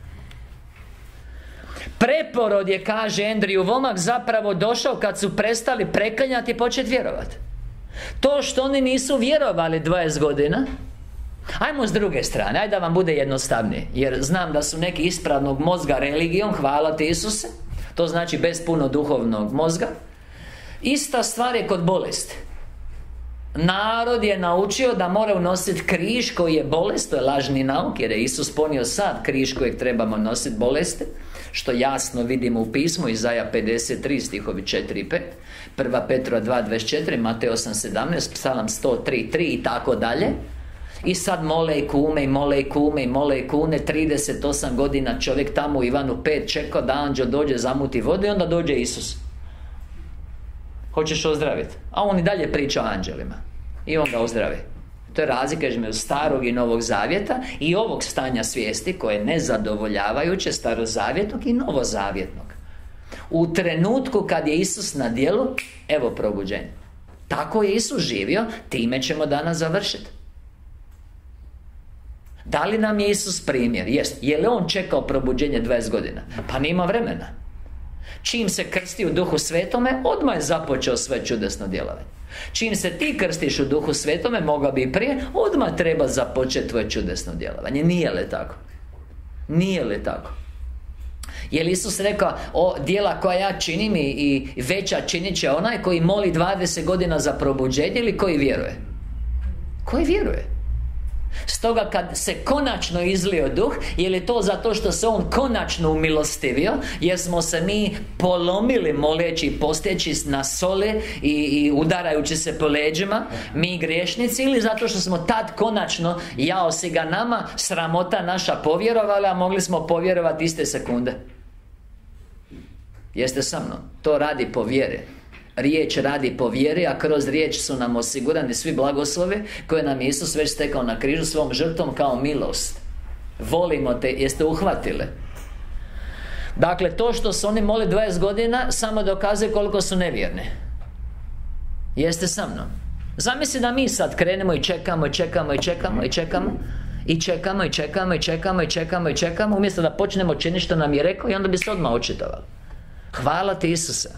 Preporod je, kaže Andrew Wommack, zapravo došao kad su prestali preklinjati i početi vjerovati. To što oni nisu vjerovali 20 godina, ajmo s druge strane, ajde da vam bude jednostavnije, jer znam da su neki ispravnog mozga religijom, hvala ti Isuse, to znači bez puno duhovnog mozga. Ista stvar je kod bolesti. Narod je naučio da mora unositi križ koji je bolest, to je lažni nauk, jer je Isus ponio sad križ kojeg trebamo nositi bolesti, što jasno vidimo u pismu, Izaja 53, stihovi 4 i 5, 1. Petrova 2.24, Matej 8.17, Psalam 103.3 i tako dalje. I sad mole i kume, i mole i kume, i mole i kune. 38 godina čovjek tamo u Ivanu 5 čekao da anđel dođe, zamuti vodu, i onda dođe Isus. Hoćeš ozdraviti? A on i dalje priča o anđelima. I on ga ozdravi. To je razlika između starog i novog zavjeta i ovog stanja svijesti koje je nezadovoljavajuće, starozavjetnog i novozavjetnog. U trenutku kad je Isus na djelu, evo probuđenje. Tako je Isus živio, time ćemo danas završiti. Da li nam je Isus primjer? Jest. Je li on čekao probuđenje 20 godina? Pa nima vremena. Čim se krsti u Duhu Svetome, odmah je započeo sve čudesno djelovanje. Čim se ti krstiš u Duhu Svetome, mogao bi i prije, odmah treba započeti tvoje čudesno djelovanje. Nije li tako? Nije li tako? Je li Isus rekao, djela koja ja činim i veća činit će onaj koji moli 20 godina za probuđenje, ili koji vjeruje? Koji vjeruje? Stoga kad se konačno izlio duh, je li to zato što se on konačno umilostivio, jer smo se mi polomili moleći i posteći na soli i udarajući se po leđima, mi griješnici, ili zato što smo tad konačno, jao si ga nama, sramota naša, povjerovali, a mogli smo povjerovati iste sekunde? Jeste sa mnom? To radi po vjeri. Riječ radi po vjeri, a kroz riječ su nam osigurani svi blagoslovi koje nam je Isus već stekao na križu svom žrtvom kao milost. Volimo te, jeste uhvatile? Dakle, to što su oni moli 20 godina samo dokazuje koliko su nevjerni. Jeste sa mnom? Zamisli da mi sad krenemo i čekamo i čekamo i čekamo i čekamo i čekamo i čekamo i čekamo i čekamo i čekamo, umjesto da počnemo činiti što nam je rekao, i onda bi se odmah očitovali. Hvala ti Isuse.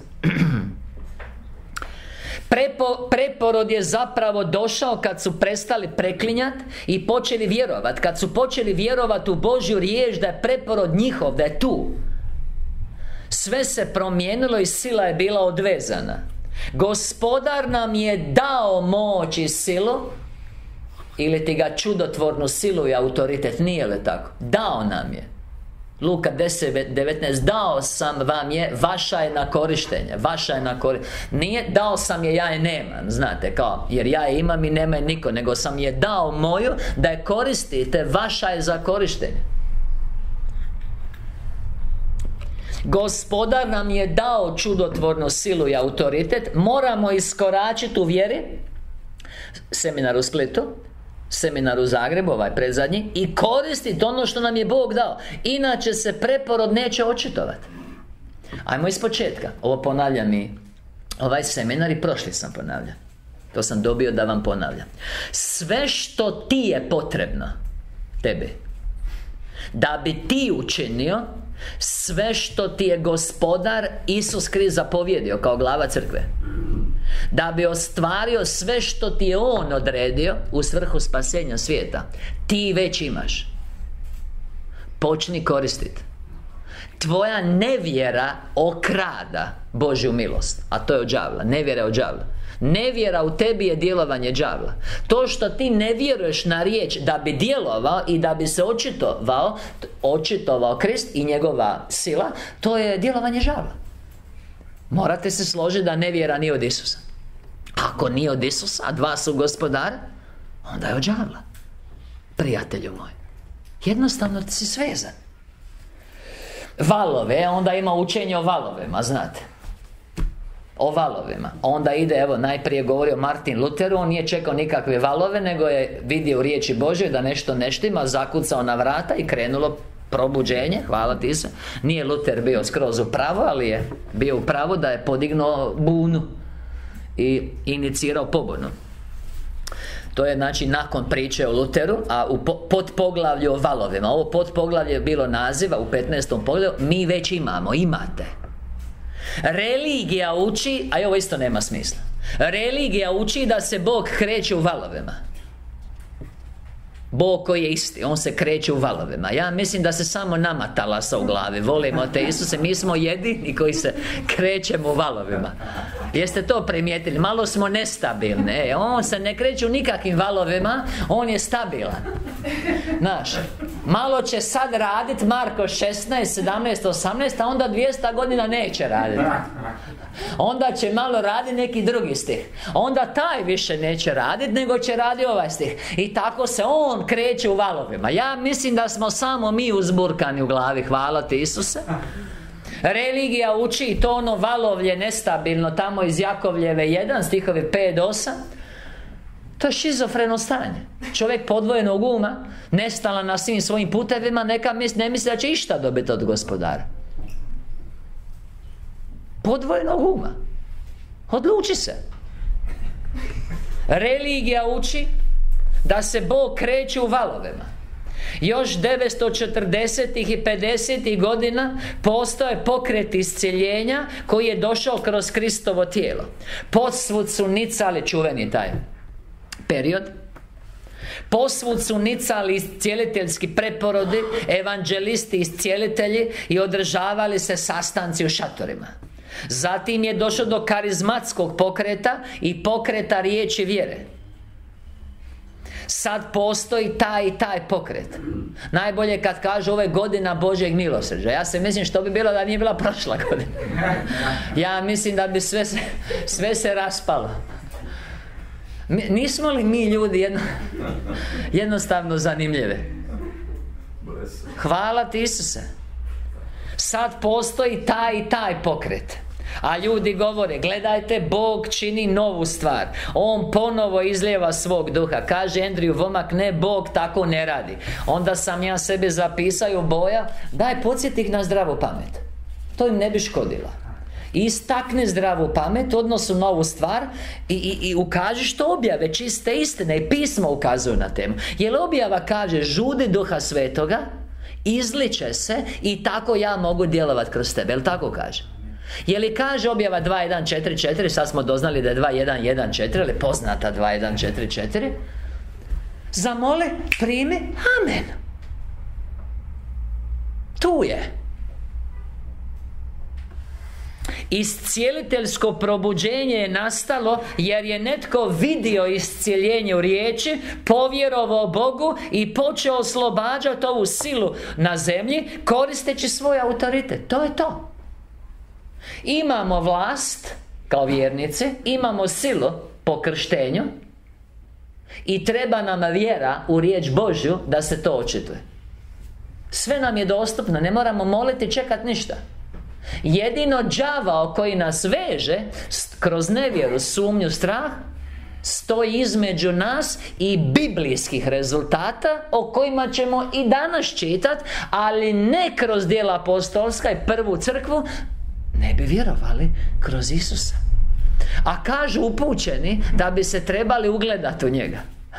Preporod je zapravo došao kad su prestali preklinjati i počeli vjerovati. Kad su počeli vjerovati u Božju riječ da je preporod njihov, da je tu, sve se promijenilo i sila je bila odvezana. Gospodar nam je dao moć i silu, ili ti ga čudotvornu silu i autoritet, nije li tako? Dao nam je. Luka 10:19, dao sam vam je, vaša je na korištenje, vaša je na korištenje. Nije dao sam je, ja je nemam, znate, kao, jer ja je imam i nema je niko, nego sam je dao moju da je koristite, vaša je za korištenje. Gospodar nam je dao čudotvornu silu i autoritet. Moramo iskoračiti u vjeri. Seminar u Splitu, seminar u Zagrebu, ovaj predzadnji, i koristiti ono što nam je Bog dao. Inače se preporod neće očitovati. Ajmo iz početka. Ovo ponavljam i ovaj seminar, i prošli sam ponavljam. To sam dobio da vam ponavljam. Sve što ti je potrebno tebi, da bi ti učinio sve što ti je Gospodar Isus Krist zapovjedio kao glava crkve, da bi ostvario sve što ti je On odredio u svrhu spasenja svijeta, ti već imaš. Počni koristiti. Tvoja nevjera okrada Božju milost, a to je od đavla. Nevjera je od đavla. Nevjera u tebi je djelovanje đavla. To što ti ne vjeruješ na riječ da bi djelovao i da bi se očitovao Krist i njegova sila, to je djelovanje đavla. Morate se složiti da nevjera nije od Isusa. Ako nije od Isusa, a dva su gospodara, onda je od đavla. Prijatelju moj, jednostavno ti si svezan. Valove, onda ima učenje o valovima, znate. O valovima. Onda ide, evo, najprije govorio Martin Luteru. On nije čekao nikakve valove, nego je vidio u riječi Božjoj da nešto ne štima, zakucao na vrata i krenulo probuđenje. Hvala ti se. Nije Luter bio skroz u pravu, ali je bio u pravu da je podignuo bunu i inicirao pobunu. To je znači nakon priče o Luteru, a u podpoglavlju o valovima. Ovo podpoglavlje je bilo naziva u 15. poglavlju. Mi već imate. Religija uči, a ovo isto nema smisla. Religija uči da se Bog kreće u valovima. Bog koji je isti, On se kreće u valovima. Ja mislim da se samo nama talasa u glavi. Volimo te Isuse, mi smo jedini koji se krećemo u valovima. Jeste to primijetili? Malo smo nestabilni. On se ne kreće u nikakvim valovima. On je stabilan. Znaš, malo će sad raditi Marko 16, 17, 18, a onda 200 godina neće raditi. Onda će malo raditi neki drugi stih. Onda taj više neće raditi, nego će raditi ovaj stih. I tako se on kreće u valovima. Ja mislim da smo samo mi uzburkani u glavi. Hvala ti Isuse. Religija uči to ono valovlje nestabilno tamo iz Jakovljeve 1 stihovi 5-8. To je šizofreno stanje. Čovjek podvojenog uma, nestalan na svim svojim putevima, neka ne misli da će išta dobiti od gospodara. Podvojenog uma. Odluči se. Religija uči da se Bog kreće u valovima. Još 940-ih i 50-ih godina postoje pokret iscjeljenja koji je došao kroz Kristovo tijelo. Posvud su nicali, čuveni taj period. Posvud su nicali iscijeliteljski preporodi, evanđelisti, iscijelitelji, i održavali se sastanci u šatorima. Zatim je došlo do karizmatskog pokreta i pokreta riječi vjere. Sad postoji taj i taj pokret. Najbolje kad kažu ovo je godina Božjeg milosrđa. Ja se mislim što bi bilo da nije bila prošla godina. Ja mislim da bi sve se raspalo. Nismo li mi ljudi jednostavno zanimljive? Hvala ti Isuse. Sad postoji taj i taj pokret. A ljudi govore, gledajte, Bog čini novu stvar. On ponovo izlijeva svog duha. Kaže Andrew Wommack, ne, Bog tako ne radi. Onda sam ja sebi zapisao boja, daj podsjeti ih na zdravu pamet. To im ne bi škodilo. Istakni zdravu pamet u odnosu na ovu stvar i ukaži što objave čiste istine i pismo ukazuju na temu. Jer objava kaže, žudi Duha Svetoga, izliče se i tako ja mogu djelovati kroz tebe. Jel tako kaže? Je li kaže objava 2.1.4.4? Sad smo doznali da je 2.1.1.4, ali poznata 2.1.4.4. Zamoli, primi, amen. Tu je. Iscijeliteljsko probuđenje je nastalo jer je netko vidio iscijeljenje u riječi, povjerovao Bogu i počeo oslobađati ovu silu na zemlji koristeći svoj autoritet. To je to. Imamo vlast kao vjernici, imamo silu po krštenju i treba nam vjera u riječ Božju da se to očituje. Sve nam je dostupno, ne moramo moliti, čekati ništa. Jedino đavao koji nas veže kroz nevjeru, sumnju, strah, stoji između nas i biblijskih rezultata o kojima ćemo i danas čitati, ali ne kroz djela apostolska i prvu crkvu. Ne bi vjerovali kroz Isusa. A kažu upućeni da bi se trebali ugledati u njega.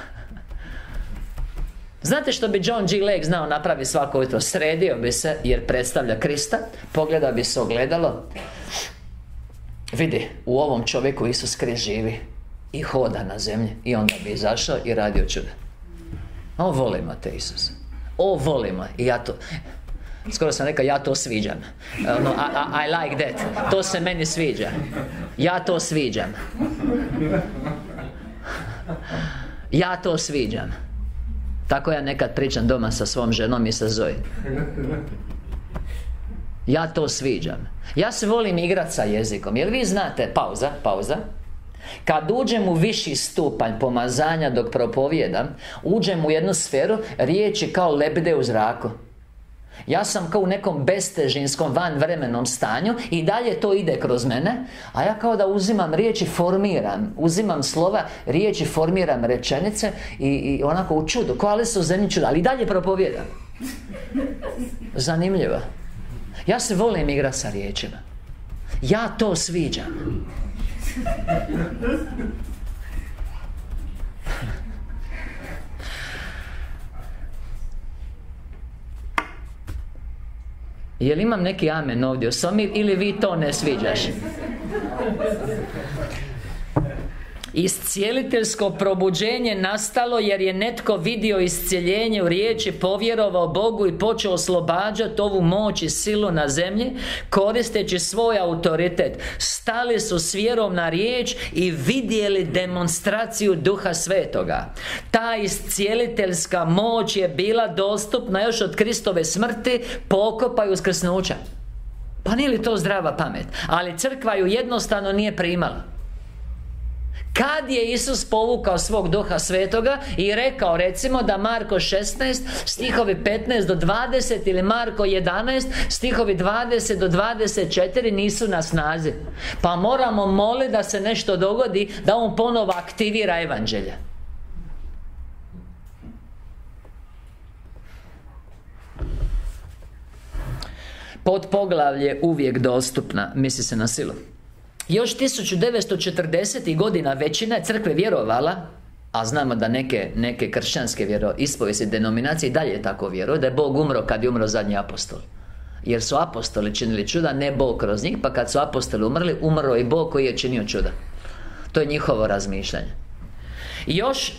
Znate što bi John G. Lake znao napraviti svako jutro? Sredio bi se, jer predstavlja Krista, pogledao bi se ogledalo, vidi, u ovom čovjeku Isus Krist živi i hoda na zemlji, i onda bi izašao i radio čuda. O, volimo te Isuse. O, volimo. I ja to... Skoro sam rekao, ja to sviđam. I like that. To se meni sviđa. Ja to sviđam. Ja to sviđam. Tako ja nekad pričam doma sa svom ženom i sa Zoe. Ja to sviđam. Ja se volim igrat sa jezikom. Jer vi znate, pauza. Kad uđem u viši stupanj pomazanja dok propovijedam, uđem u jednu sferu, riječi kao lebde u zraku. Ja sam kao u nekom bestežinskom vanvremenom stanju i dalje to ide kroz mene, a ja kao da uzimam riječi, formiram, uzimam slova, riječi, formiram rečenice i onako u čudu, kao ali su u zemlji čuda, ali i dalje propovijedam. Zanimljivo. Ja se volim igrati sa riječima. Ja to sviđam. Jel imam neki amen ovdje u sobi ili vi to ne sviđaš? Iscijeliteljsko probuđenje nastalo jer je netko vidio iscijeljenje u riječi, povjerovao Bogu i počeo oslobađati ovu moć i silu na zemlji, koristeći svoj autoritet. Stali su s vjerom na riječ i vidjeli demonstraciju Duha Svetoga. Ta iscijeliteljska moć je bila dostupna još od Kristove smrti, pokopa i uskrsnuća. Pa nije li to zdrava pamet? Ali crkva ju jednostavno nije primala. Kad je Isus povukao svog Duha Svetoga i rekao, recimo, da Marko 16 stihovi 15 do 20 ili Marko 11 stihovi 20 do 24 nisu na snazi, pa moramo moliti da se nešto dogodi, da on ponovo aktivira evanđelje. Podpoglavlje uvijek dostupna, misli se na silu. Još 1940. godina većina je crkve vjerovala, a znamo da neke kršćanske vjeroispovijesti, denominacije i dalje tako vjeruju, da je Bog umro kad je umro zadnji apostol. Jer su apostoli činili čuda, ne Bog kroz njih, pa kad su apostoli umrli, umro i Bog koji je činio čuda. To je njihovo razmišljanje. Još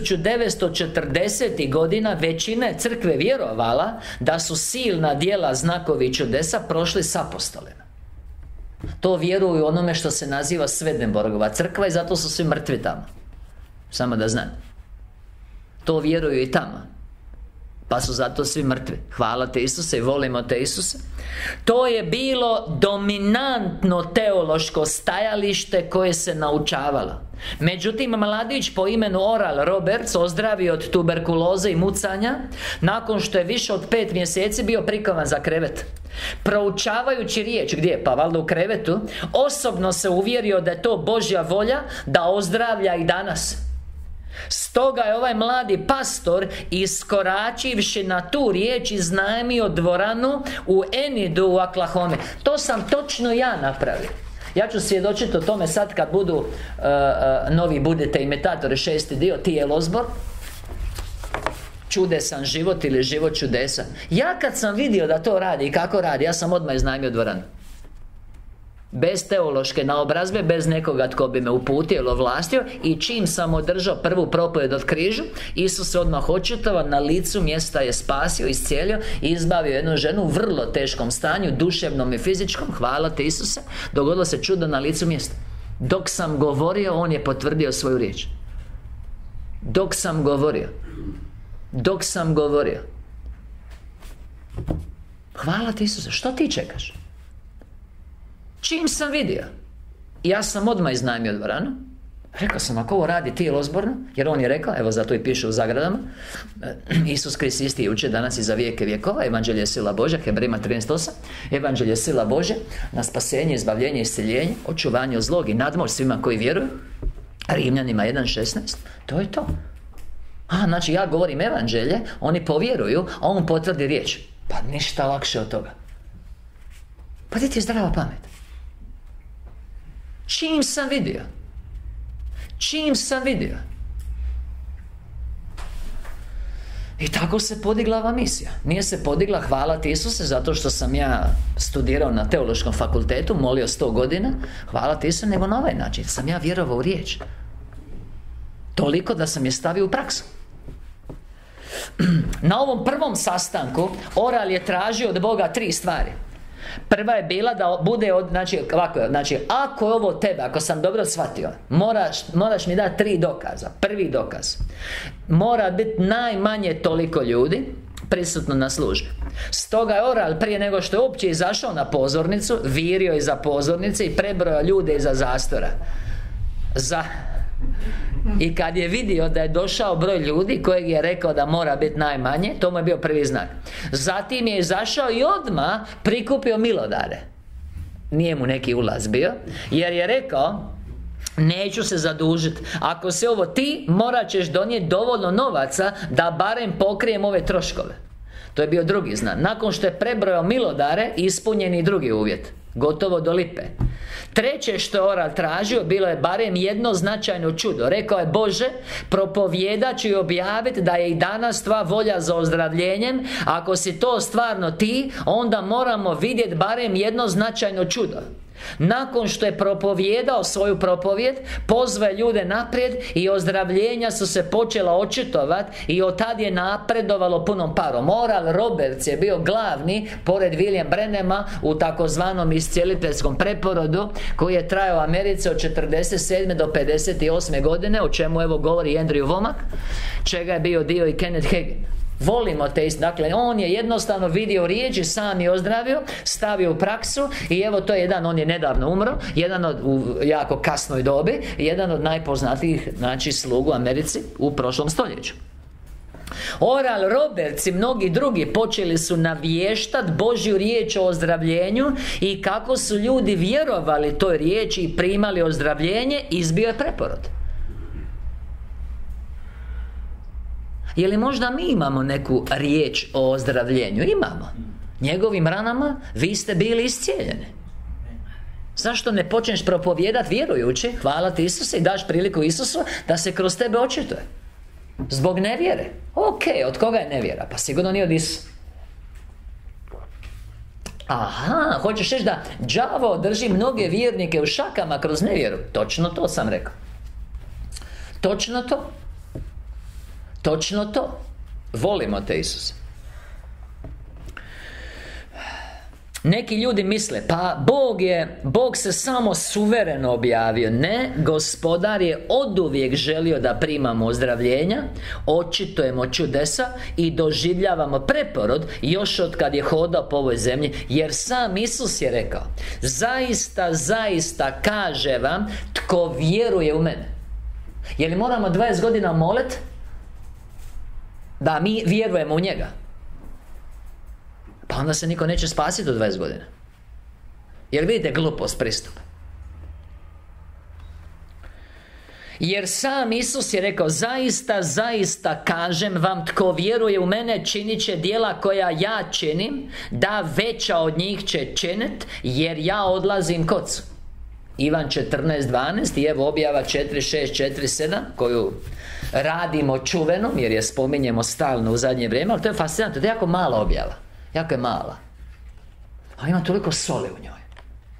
1940. godina većina je crkve vjerovala da su silna djela, znakovi i čudesa prošli s apostolima. To vjeruju onome što se naziva Swedenborgova crkva i zato su svi mrtvi tamo. Samo da znam. To vjeruju i tamo, pa su zato svi mrtvi. Hvala te Isuse i volimo te Isuse. To je bilo dominantno teološko stajalište koje se naučavalo. Međutim, mladić po imenu Oral Roberts ozdravio od tuberkuloze i mucanja nakon što je više od 5 mjeseci bio prikovan za krevet. Proučavajući riječ, gdje? Pa valjda u krevetu, osobno se uvjerio da je to Božja volja da ozdravlja i danas. Stoga je ovaj mladi pastor, iskoračivši na tu riječ, iznajmio dvoranu u Enidu u Oklahomi. To sam točno ja napravio. Ja ću svjedočiti o tome sad kad budu novi budite imitatori, 6. dio, T.L. Osborne, Čudesan život ili život čudesa. Ja kad sam vidio da to radi i kako radi, ja sam odmah iznajmio dvoranu. Bez teološke naobrazbe, bez nekoga tko bi me uputio ili ovlastio, i čim sam održao prvu propovjed od križu, Isus se odmah očitovao, na licu mjesta je spasio, iscijelio i izbavio jednu ženu u vrlo teškom stanju, duševnom i fizičkom. Hvala te Isuse. Dogodilo se čudo na licu mjesta. Dok sam govorio, on je potvrdio svoju riječ. Dok sam govorio. Hvala ti Isuse. Što ti čekaš? Čim sam vidio, ja sam odmah iznajmio dvoranu. Rekao sam, ako ovo radi T.L. Osborne, jer on je rekao, evo zato i piše u zagradama, Isus Krist isti je jučer, danas i za vijeke vjekova. Evanđelje je sila Božja, Hebrejima 13:8. Evanđelje je sila Božja na spasenje, izbavljenje, isceljenje, očuvanje od zlog i nadmoć svima koji vjeruju. Rimljanima 1:16. To je to. Znači ja govorim evanđelje, oni povjeruju, a on potvrdi riječ. Pa ništa lakše od toga. Pa ti je zdrava pamet. Čim sam vidio. I tako se podigla ova misija. Nije se podigla, hvala ti Isuse, zato što sam ja studirao na teološkom fakultetu, molio 100 godina, hvala ti Isuse, nego na ovaj način. Sam ja vjerovao u riječ. Toliko da sam je stavio u praksu. Na ovom prvom sastanku Oral je tražio od Boga 3 stvari. Prva je bila da bude ako je ovo tebe, ako sam dobro shvatio, moraš mi dati 3 dokaza. Prvi dokaz, mora biti najmanje toliko ljudi prisutno na službi. Stoga je Oral prije nego što je uopće izašao na pozornicu virio iza pozornice i prebrojao ljude iza zastora. I kad je vidio da je došao broj ljudi kojeg je rekao da mora biti najmanje, to mu je bio prvi znak. Zatim je izašao i odmah prikupio milodare. Nije mu neki ulaz bio, jer je rekao: neću se zadužiti. Ako se ovo ti, morat ćeš donijeti dovoljno novaca da barem pokrijem ove troškove. To je bio drugi znak. Nakon što je prebrojao milodare, ispunjeni drugi uvjet, gotovo do lipe. Treće što je Oral tražio bilo je barem jedno značajno čudo. Rekao je: Bože, propovijedat ću i objaviti da je i danas tvoja volja za ozdravljenjem. Ako si to stvarno ti, onda moramo vidjeti barem jedno značajno čudo. Nakon što je propovijedao svoju propovijed, pozvao ljude naprijed i ozdravljenja su se počela očitovati i od tad je napredovalo punom parom. Oral Roberts je bio glavni, pored William Branhama, u takozvanom iscijeliteljskom preporodu koji je trajao u Americi od 47. do 58. godine, o čemu evo govori Andrew Womack, čega je bio dio i Kenneth Hagin. Volimo te, dakle on je jednostavno vidio riječ i sam je ozdravio, stavio u praksu. I evo to je jedan, on je nedavno umro, jedan od, u jako kasnoj dobi, jedan od najpoznatijih, znači, slugu u Americi u prošlom stoljeću. Oral Roberts i mnogi drugi počeli su navještati Božju riječ o ozdravljenju i kako su ljudi vjerovali toj riječi i primali ozdravljenje, izbio je preporod. Je li možda mi imamo neku riječ o ozdravljenju? Imamo. Njegovim ranama vi ste bili iscijeljeni. Zašto ne počneš propovijedati vjerujući, hvala ti Isuse, i daš priliku Isusu da se kroz tebe očituje? Zbog nevjere. Ok, od koga je nevjera? Pa sigurno nije od Isusa. Aha, hoćeš reći da đavo drži mnoge vjernike u šakama kroz nevjeru? Točno to sam rekao. Točno to. Točno to. Volimo te, Isuse. Neki ljudi misle: pa Bog se samo suvereno objavio. Ne, Gospodar je oduvijek želio da primamo ozdravljenja, očitujemo čudesa i doživljavamo preporod još od kad je hodao po ovoj zemlji. Jer sam Isus je rekao: zaista, zaista kaže vam, tko vjeruje u mene. Je li moramo 20 godina moliti da mi vjerujemo u njega? Pa onda se niko neće spasiti u 20 godina. Jer vidite glupost pristupa. Jer sam Isus je rekao: zaista, zaista kažem vam, tko vjeruje u mene činit će djela koja ja činim, da veća od njih će činit, jer ja odlazim k Ocu. Ivan 14:12 i evo objava 4:6-4:7 koju radimo čuvenom, jer je spominjemo stalno u zadnje vrijeme. Ali to je fascinantno, to je jako mala objava. Jako je mala, a ima toliko soli u njoj.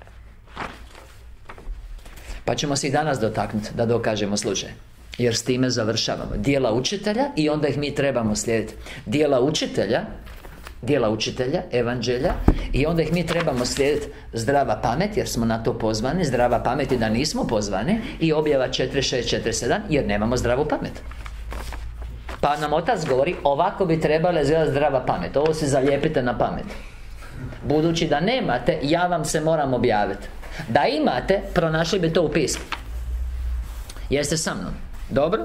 Pa ćemo se i danas dotaknuti da dokažemo slučaj, jer s time završavamo. Djela učitelja, i onda ih mi trebamo slijediti. Djela učitelja, evanđelja, i onda ih mi trebamo slijediti. Zdrava pamet, jer smo na to pozvani. Zdrava pamet je da nismo pozvani. I objava 4:6-4:7, jer nemamo zdravu pamet. Pa nam Otac govori: ovako bi trebala izgledati zdrava pamet. Ovo si zalijepite na pamet. Budući da nemate, ja vam se moram objaviti. Da imate, pronašli bi to u pismu. Jeste sa mnom? Dobro?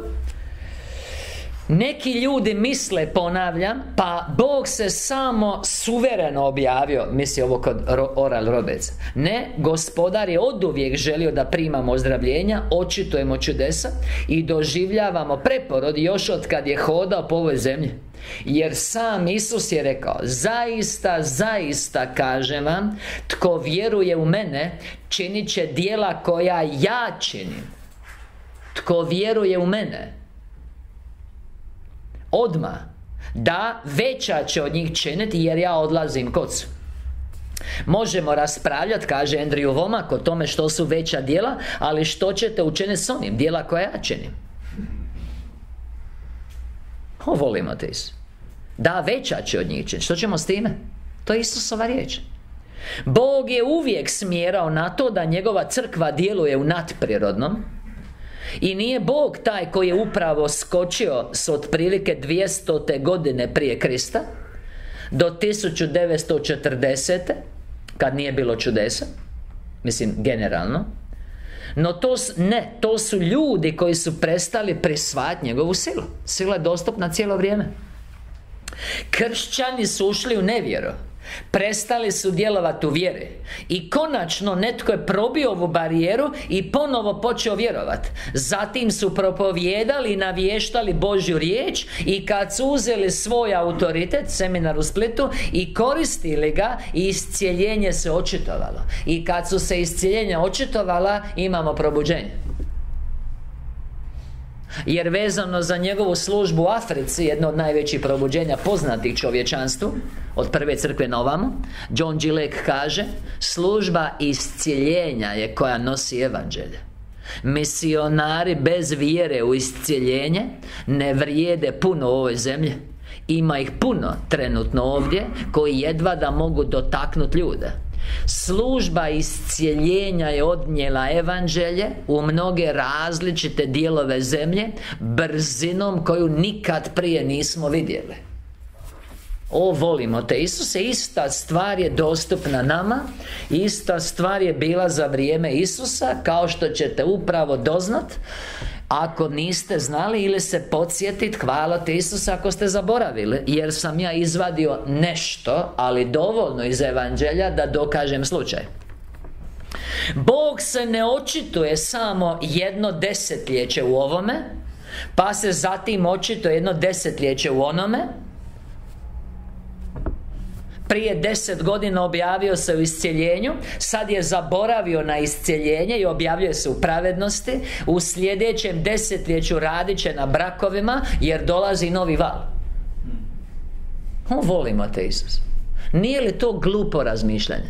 Neki ljudi misle, ponavljam, pa Bog se samo suvereno objavio. Misli ovo kod Oral Roberts. Ne, Gospodar je oduvijek želio da primamo ozdravljenja, očitujemo čudesa i doživljavamo preporod još od kad je hodao po ovoj zemlji. Jer sam Isus je rekao: zaista, zaista kažem vam, tko vjeruje u mene činit će djela koja ja činim. Tko vjeruje u mene, odmah, da veća će od njih činiti, jer ja odlazim k Ocu. Možemo raspravljati, kaže Andrew Womack, o tome što su veća djela, ali što ćete učiniti s onim djela koja ja činim? Volimo te, Isus. Da, veća će od njih činiti. Što ćemo s time? To je Isusova riječ. Bog je uvijek smjerao na to da njegova crkva djeluje u nadprirodnom. I nije Bog taj koji je upravo skočio s otprilike 200. godine prije Krista do 1940. kad nije bilo čudesa. Mislim, generalno. No to su ljudi koji su prestali prisvajati njegovu silu. Sila je dostupna cijelo vrijeme. Kršćani su ušli u nevjeru, prestali su djelovati u vjeri. I konačno netko je probio ovu barijeru i ponovo počeo vjerovati. Zatim su propovijedali i navještali Božju riječ. I kad su uzeli svoj autoritet, seminar u Splitu, i koristili ga, i iscijeljenje se očitovalo. I kad su se iscijeljenja očitovala, imamo probuđenje. Jer vezano za njegovu službu u Africi, jedno od najvećih probuđenja poznatih čovječanstvu, od prve crkve na ovamo, John G. Lake kaže: služba iscijeljenja je koja nosi evanđelje. Misionari bez vjere u iscijeljenje ne vrijede puno u ovoj zemlji. Ima ih puno trenutno ovdje koji jedva da mogu dotaknuti ljude. Služba iscijeljenja je odnijela evanđelje u mnoge različite dijelove zemlje brzinom koju nikad prije nismo vidjeli. Volimo te Isuse. Ista stvar je dostupna nama. Ista stvar je bila za vrijeme Isusa, kao što ćete upravo doznat ako niste znali, ili se podsjetiti. Hvala te Isusa ako ste zaboravili, jer sam ja izvadio nešto, ali dovoljno iz evanđelja da dokažem slučaj. Bog se ne očituje samo jedno desetljeće u ovome, pa se zatim očituje jedno desetljeće u onome. Prije 10 godina objavio se u iscijeljenju, sad je zaboravio na iscijeljenje i objavljuje se u pravednosti. U sljedećem desetljeću radit će na brakovima, jer dolazi novi val. Volimo te Isus. Nije li to glupo razmišljanje?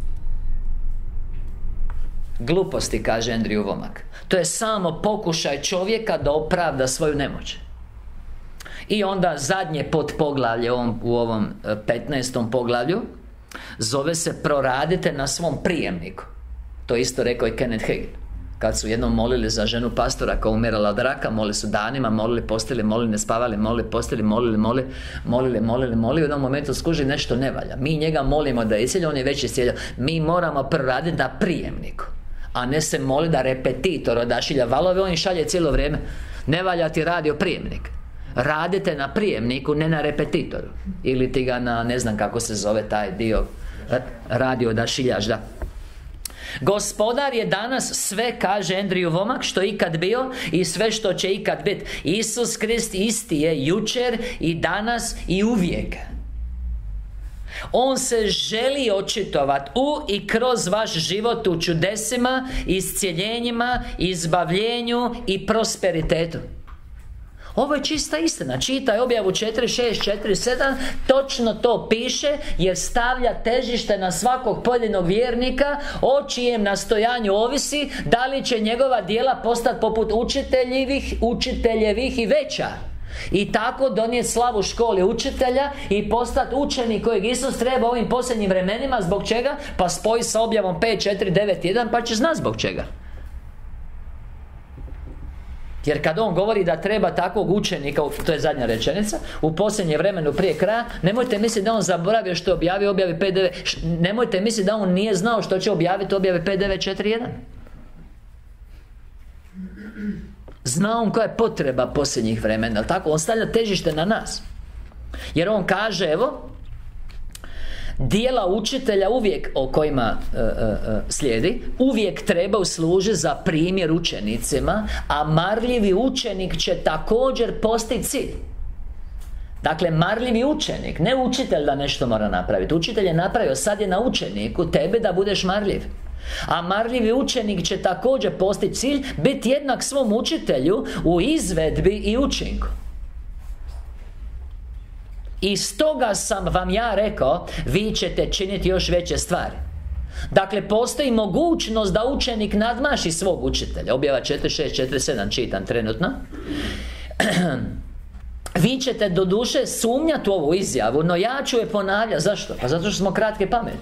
Gluposti, kaže Andrew Wommack. To je samo pokušaj čovjeka da opravda svoju nemoć. I onda zadnje podpoglavlje u ovom 15. poglavlju zove se proradite na svom prijemniku. To isto rekao i Kenneth Hagin. Kad su jednom molili za ženu pastora koja umirala od raka, molili su danima, molili, postili, molili, ne spavali, molili, postili, molili. U jednom momentu skuži nešto ne valja. Mi njega molimo da je iscijelio, on je već iscijelio. Mi moramo proraditi na prijemniku, a ne se moli da repetitor odašilja valove, on ih šalje cijelo vrijeme. Ne valja ti radio prijemnik. Radite na prijemniku, ne na repetitoru. Ili ti ga na, ne znam kako se zove taj dio, radio odašiljač, da. Gospodar je danas sve, kaže Andrew Wommack, što je ikad bio i sve što će ikad biti. Isus Krist isti je jučer i danas i uvijek. On se želi očitovati u i kroz vaš život u čudesima, iscijeljenjima, izbavljenju i prosperitetu. Ovo je čista istina. Čitaj objavu 4.6, 4.7. Točno to piše, jer stavlja težište na svakog pojedinog vjernika, o čijem nastojanju ovisi da li će njegova djela postati poput učiteljevih i veća, i tako donijeti slavu školi učitelja i postati učenik kojeg Isus treba u ovim posljednjim vremenima. Zbog čega? Pa spoji sa objavom 5.4.9.1, pa će znati zbog čega. Jer kad on govori da treba takvog učenika, to je zadnja rečenica, u posljednje vremenu prije kraja, nemojte misliti da on zaboravio što je objavio objavi 5.9. Nemojte misliti da on nije znao što će objaviti objavi 5.9.4.1. Zna on koja je potreba posljednjih vremena, tako? On stavlja težište na nas. Jer on kaže, evo, dijela učitelja uvijek, o kojima slijedi, uvijek treba služiti za primjer učenicima, a marljivi učenik će također postići cilj. Dakle, marljivi učenik, ne učitelj da nešto mora napraviti. Učitelj je napravio, sad je na učeniku tebe da budeš marljiv. A marljivi učenik će također postići cilj, biti jednak svom učitelju u izvedbi i učinku. I stoga sam vam ja rekao, vi ćete činiti još veće stvari. Dakle, postoji mogućnost da učenik nadmaši svog učitelja. Objava 4.6, 4.7 čitam trenutno. Vi ćete doduše sumnjati u ovu izjavu, no ja ću je ponavljati. Zašto? Pa zato što smo kratke pameti.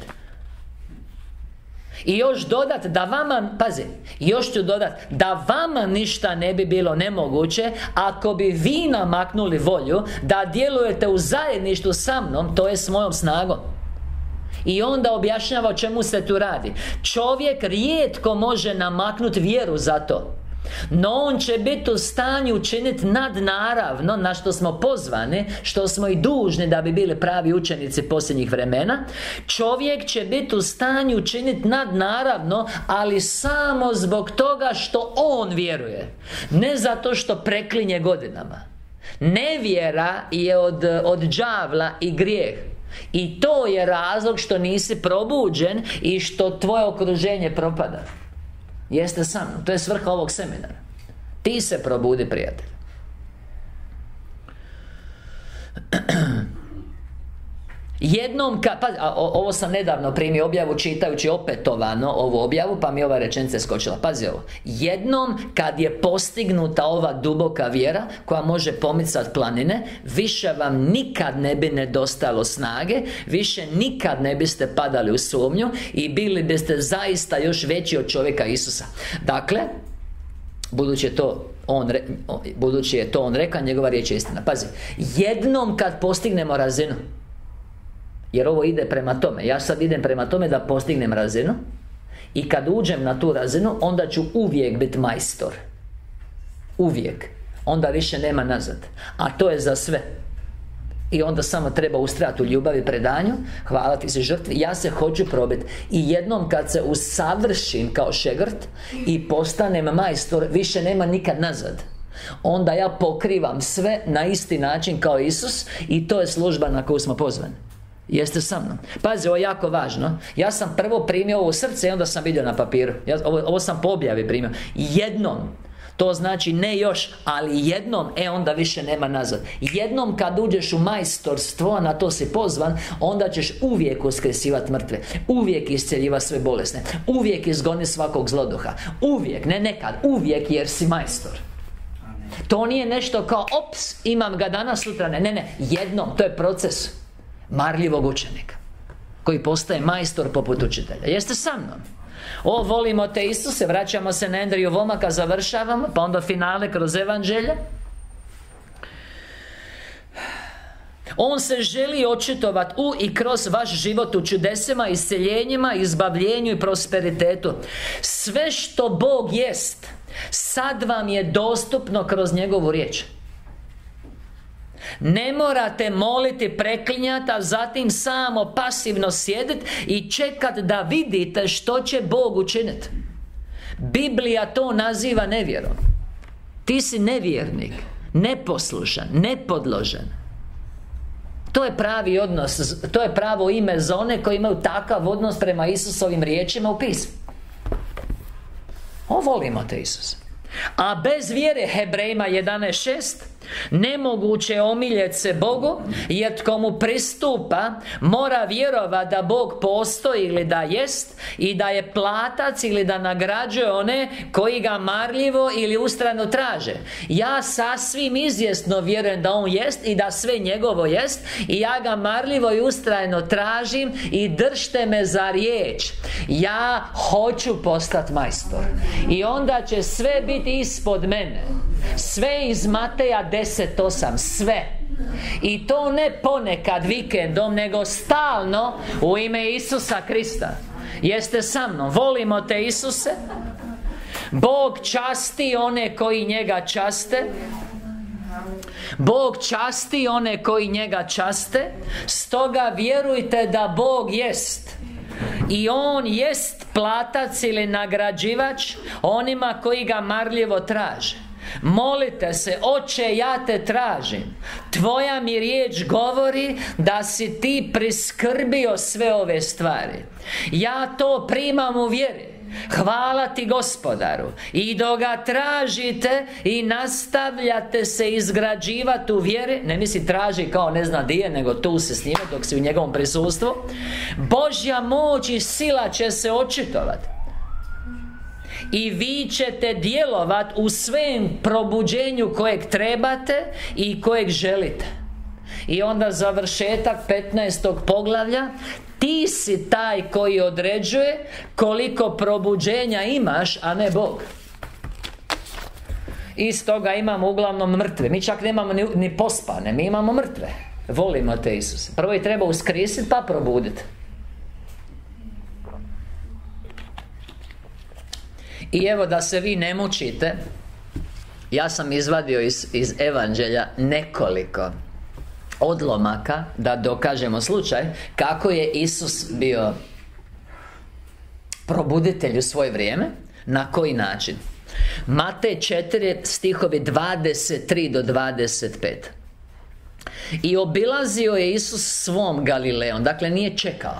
I još dodat da vama, pazi, još ću dodat da vama ništa ne bi bilo nemoguće ako bi vi namaknuli volju da djelujete u zajedništvu sa mnom, to je s mojom snagom. I onda objašnjava o čemu se tu radi. Čovjek rijetko može namaknuti vjeru za to, no on će biti u stanju učiniti nadnaravno na što smo pozvani, što smo i dužni da bi bili pravi učenici posljednjih vremena. Čovjek će biti u stanju učiniti nadnaravno, ali samo zbog toga što on vjeruje, ne zato što preklinje godinama. Nevjera je od đavla i grijeh. I to je razlog što nisi probuđen i što tvoje okruženje propada. Jeste sa mnom, to je svrha ovog seminara. Ti se probudi, prijatelj. Jednom ovo sam nedavno primio objavu čitajući opetovano ovu objavu, pa mi ova rečenica skočila. Pazi ovo. Jednom kad je postignuta ova duboka vjera koja može pomicati planine, više vam nikad ne bi nedostalo snage, više nikad ne biste padali u sumnju i bili biste zaista još veći od čovjeka Isusa. Dakle, budući je to on rekao, njegova riječ je istina. Pazi, jednom kad postignemo razinu, jer ovo ide prema tome, ja sad idem prema tome da postignem razinu, i kad uđem na tu razinu, onda ću uvijek biti majstor. Uvijek. Onda više nema nazad. A to je za sve. I onda samo treba ustrajati u ljubavi, predanju, hvala ti se žrtvi. Ja se hoću probiti. I jednom kad se usavršim kao šegrt i postanem majstor, više nema nikad nazad. Onda ja pokrivam sve na isti način kao Isus, i to je služba na koju smo pozvani. Jeste sa mnom? Pazi, ovo je jako važno. Ja sam prvo primio ovo u srce i onda sam vidio na papiru. Ovo sam po objavi primio. Jednom. To znači ne još, ali jednom, onda više nema nazad. Jednom kad uđeš u majstorstvo, a na to si pozvan, onda ćeš uvijek uskresivati mrtve, uvijek iscjeljivati sve bolesne, uvijek izgoni svakog zloduha, uvijek, ne nekad, uvijek, jer si majstor. To nije nešto kao ops, imam ga danas, sutra ne, jednom, to je proces marljivog učenika koji postaje majstor poput učitelja. Jeste sa mnom? Volimo te Isuse, vraćamo se na Andriju Vomaka, završavamo, pa onda finale kroz evanđelje. On se želi očitovati u i kroz vaš život u čudesima, isceljenjima, izbavljenju i prosperitetu. Sve što Bog jest, sad vam je dostupno kroz njegovu riječ. Ne morate moliti, preklinjati, a zatim samo pasivno sjediti i čekati da vidite što će Bog učiniti. Biblija to naziva nevjerom. Ti si nevjernik, neposlušan, nepodložen. To je pravi odnos, to je pravo ime za one koji imaju takav odnos prema Isusovim riječima u pismu. Volimo te Isuse. A bez vjere, Hebrejima 11.6, nemoguće je omiljeti se Bogu, jer tko mu pristupa mora vjerovati da Bog postoji ili da jest, i da je platac ili da nagrađuje one koji ga marljivo ili ustrajno traže. Ja sasvim izvjesno vjerujem da on jest i da sve njegovo jest, i ja ga marljivo i ustrajno tražim, i držte me za riječ. Ja hoću postati majstor, i onda će sve biti ispod mene. Sve iz Mateja 10.8, sve. I to ne ponekad vikendom, nego stalno u ime Isusa Krista. Jeste sa mnom? Volimo te Isuse. Bog časti one koji njega časte. Bog časti one koji njega časte. Stoga vjerujte da Bog jest, i on jest platac ili nagrađivač onima koji ga marljivo traže. Molite se: Oče, ja te tražim. Tvoja mi riječ govori da si ti priskrbio sve ove stvari. Ja to primam u vjeri. Hvala ti, Gospodaru. I dok ga tražite i nastavljate se izgrađivati u vjeri, ne misli traži kao ne zna di je, nego tu se s njime dok si u njegovom prisustvu, Božja moć i sila će se očitovati. I vi ćete djelovat u svem probuđenju kojeg trebate i kojeg želite. I onda završetak 15. poglavlja. Ti si taj koji određuje koliko probuđenja imaš, a ne Bog. I stoga imamo uglavnom mrtve. Mi čak nemamo ni pospane, mi imamo mrtve. Volimo te Isuse. Prvo ih treba uskrisiti pa probuditi. I evo, da se vi ne mučite, ja sam izvadio iz Evanđelja nekoliko odlomaka da dokažemo slučaj kako je Isus bio probuditelj u svoje vrijeme. Na koji način? Matej 4 stihovi 23 do 25. I obilazio je Isus svom Galilejom. Dakle, nije čekao.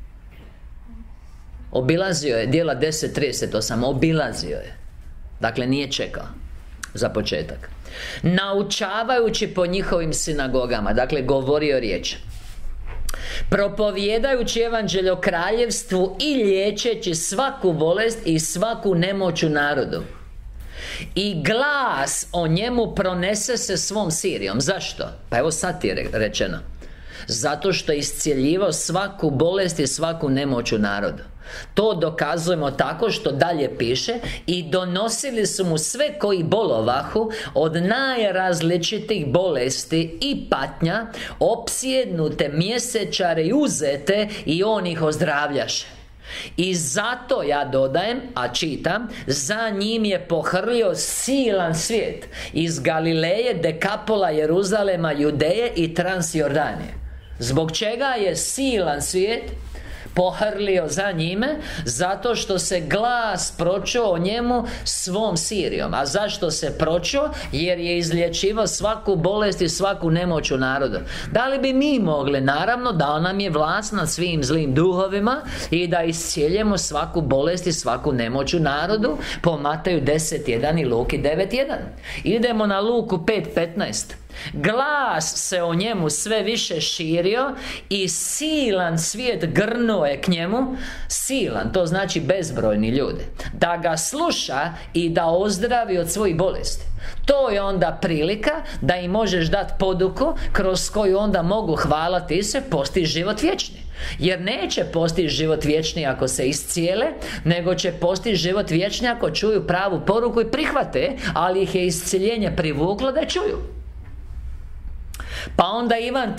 Obilazio je, djela 10:38, obilazio je. Dakle, nije čekao. Za početak. Naučavajući po njihovim sinagogama. Dakle, govorio riječ. Propovjedajući evanđelje o kraljevstvu i liječeći svaku bolest i svaku nemoć u narodu. I glas o njemu pronese se svom Sirijom. Zašto? Pa evo sad je rečeno. Zato što je iscjeljivao svaku bolest i svaku nemoć u narodu. To dokazujemo tako što dalje piše: i donosili su mu sve koji bolovahu od najrazličitih bolesti i patnja, opsjednute, mjesečare i uzete, i on ih ozdravljaše. I zato ja dodajem, a čitam: za njim je pohrlio silan svijet iz Galileje, Dekapola, Jeruzalema, Judeje i Transjordanije. Zbog čega je silan svijet pohrlio za njime? Zato što se glas pročuo o njemu svom Sirijom. A zašto se pročuo? Jer je izlječivao svaku bolest i svaku nemoć u narodu. Da li bi mi mogli? Naravno, dao nam je vlast nad svim zlim duhovima i da iscijeljemo svaku bolest i svaku nemoć u narodu, po Mateju 10:1 i Luki 9:1. Idemo na Luku 5:15. Glas se o njemu sve više širio i silan svijet grnuo je k njemu. Silan, to znači bezbrojni ljudi, da ga sluša i da ozdravi od svojih bolesti. To je onda prilika da im možeš dati poduku kroz koju onda mogu, hvala ti se, postići život vječni. Jer neće postići život vječni ako se iscijele, nego će postići život vječni ako čuju pravu poruku i prihvate, ali ih je iscijeljenje privuklo da čuju. Pa onda Ivan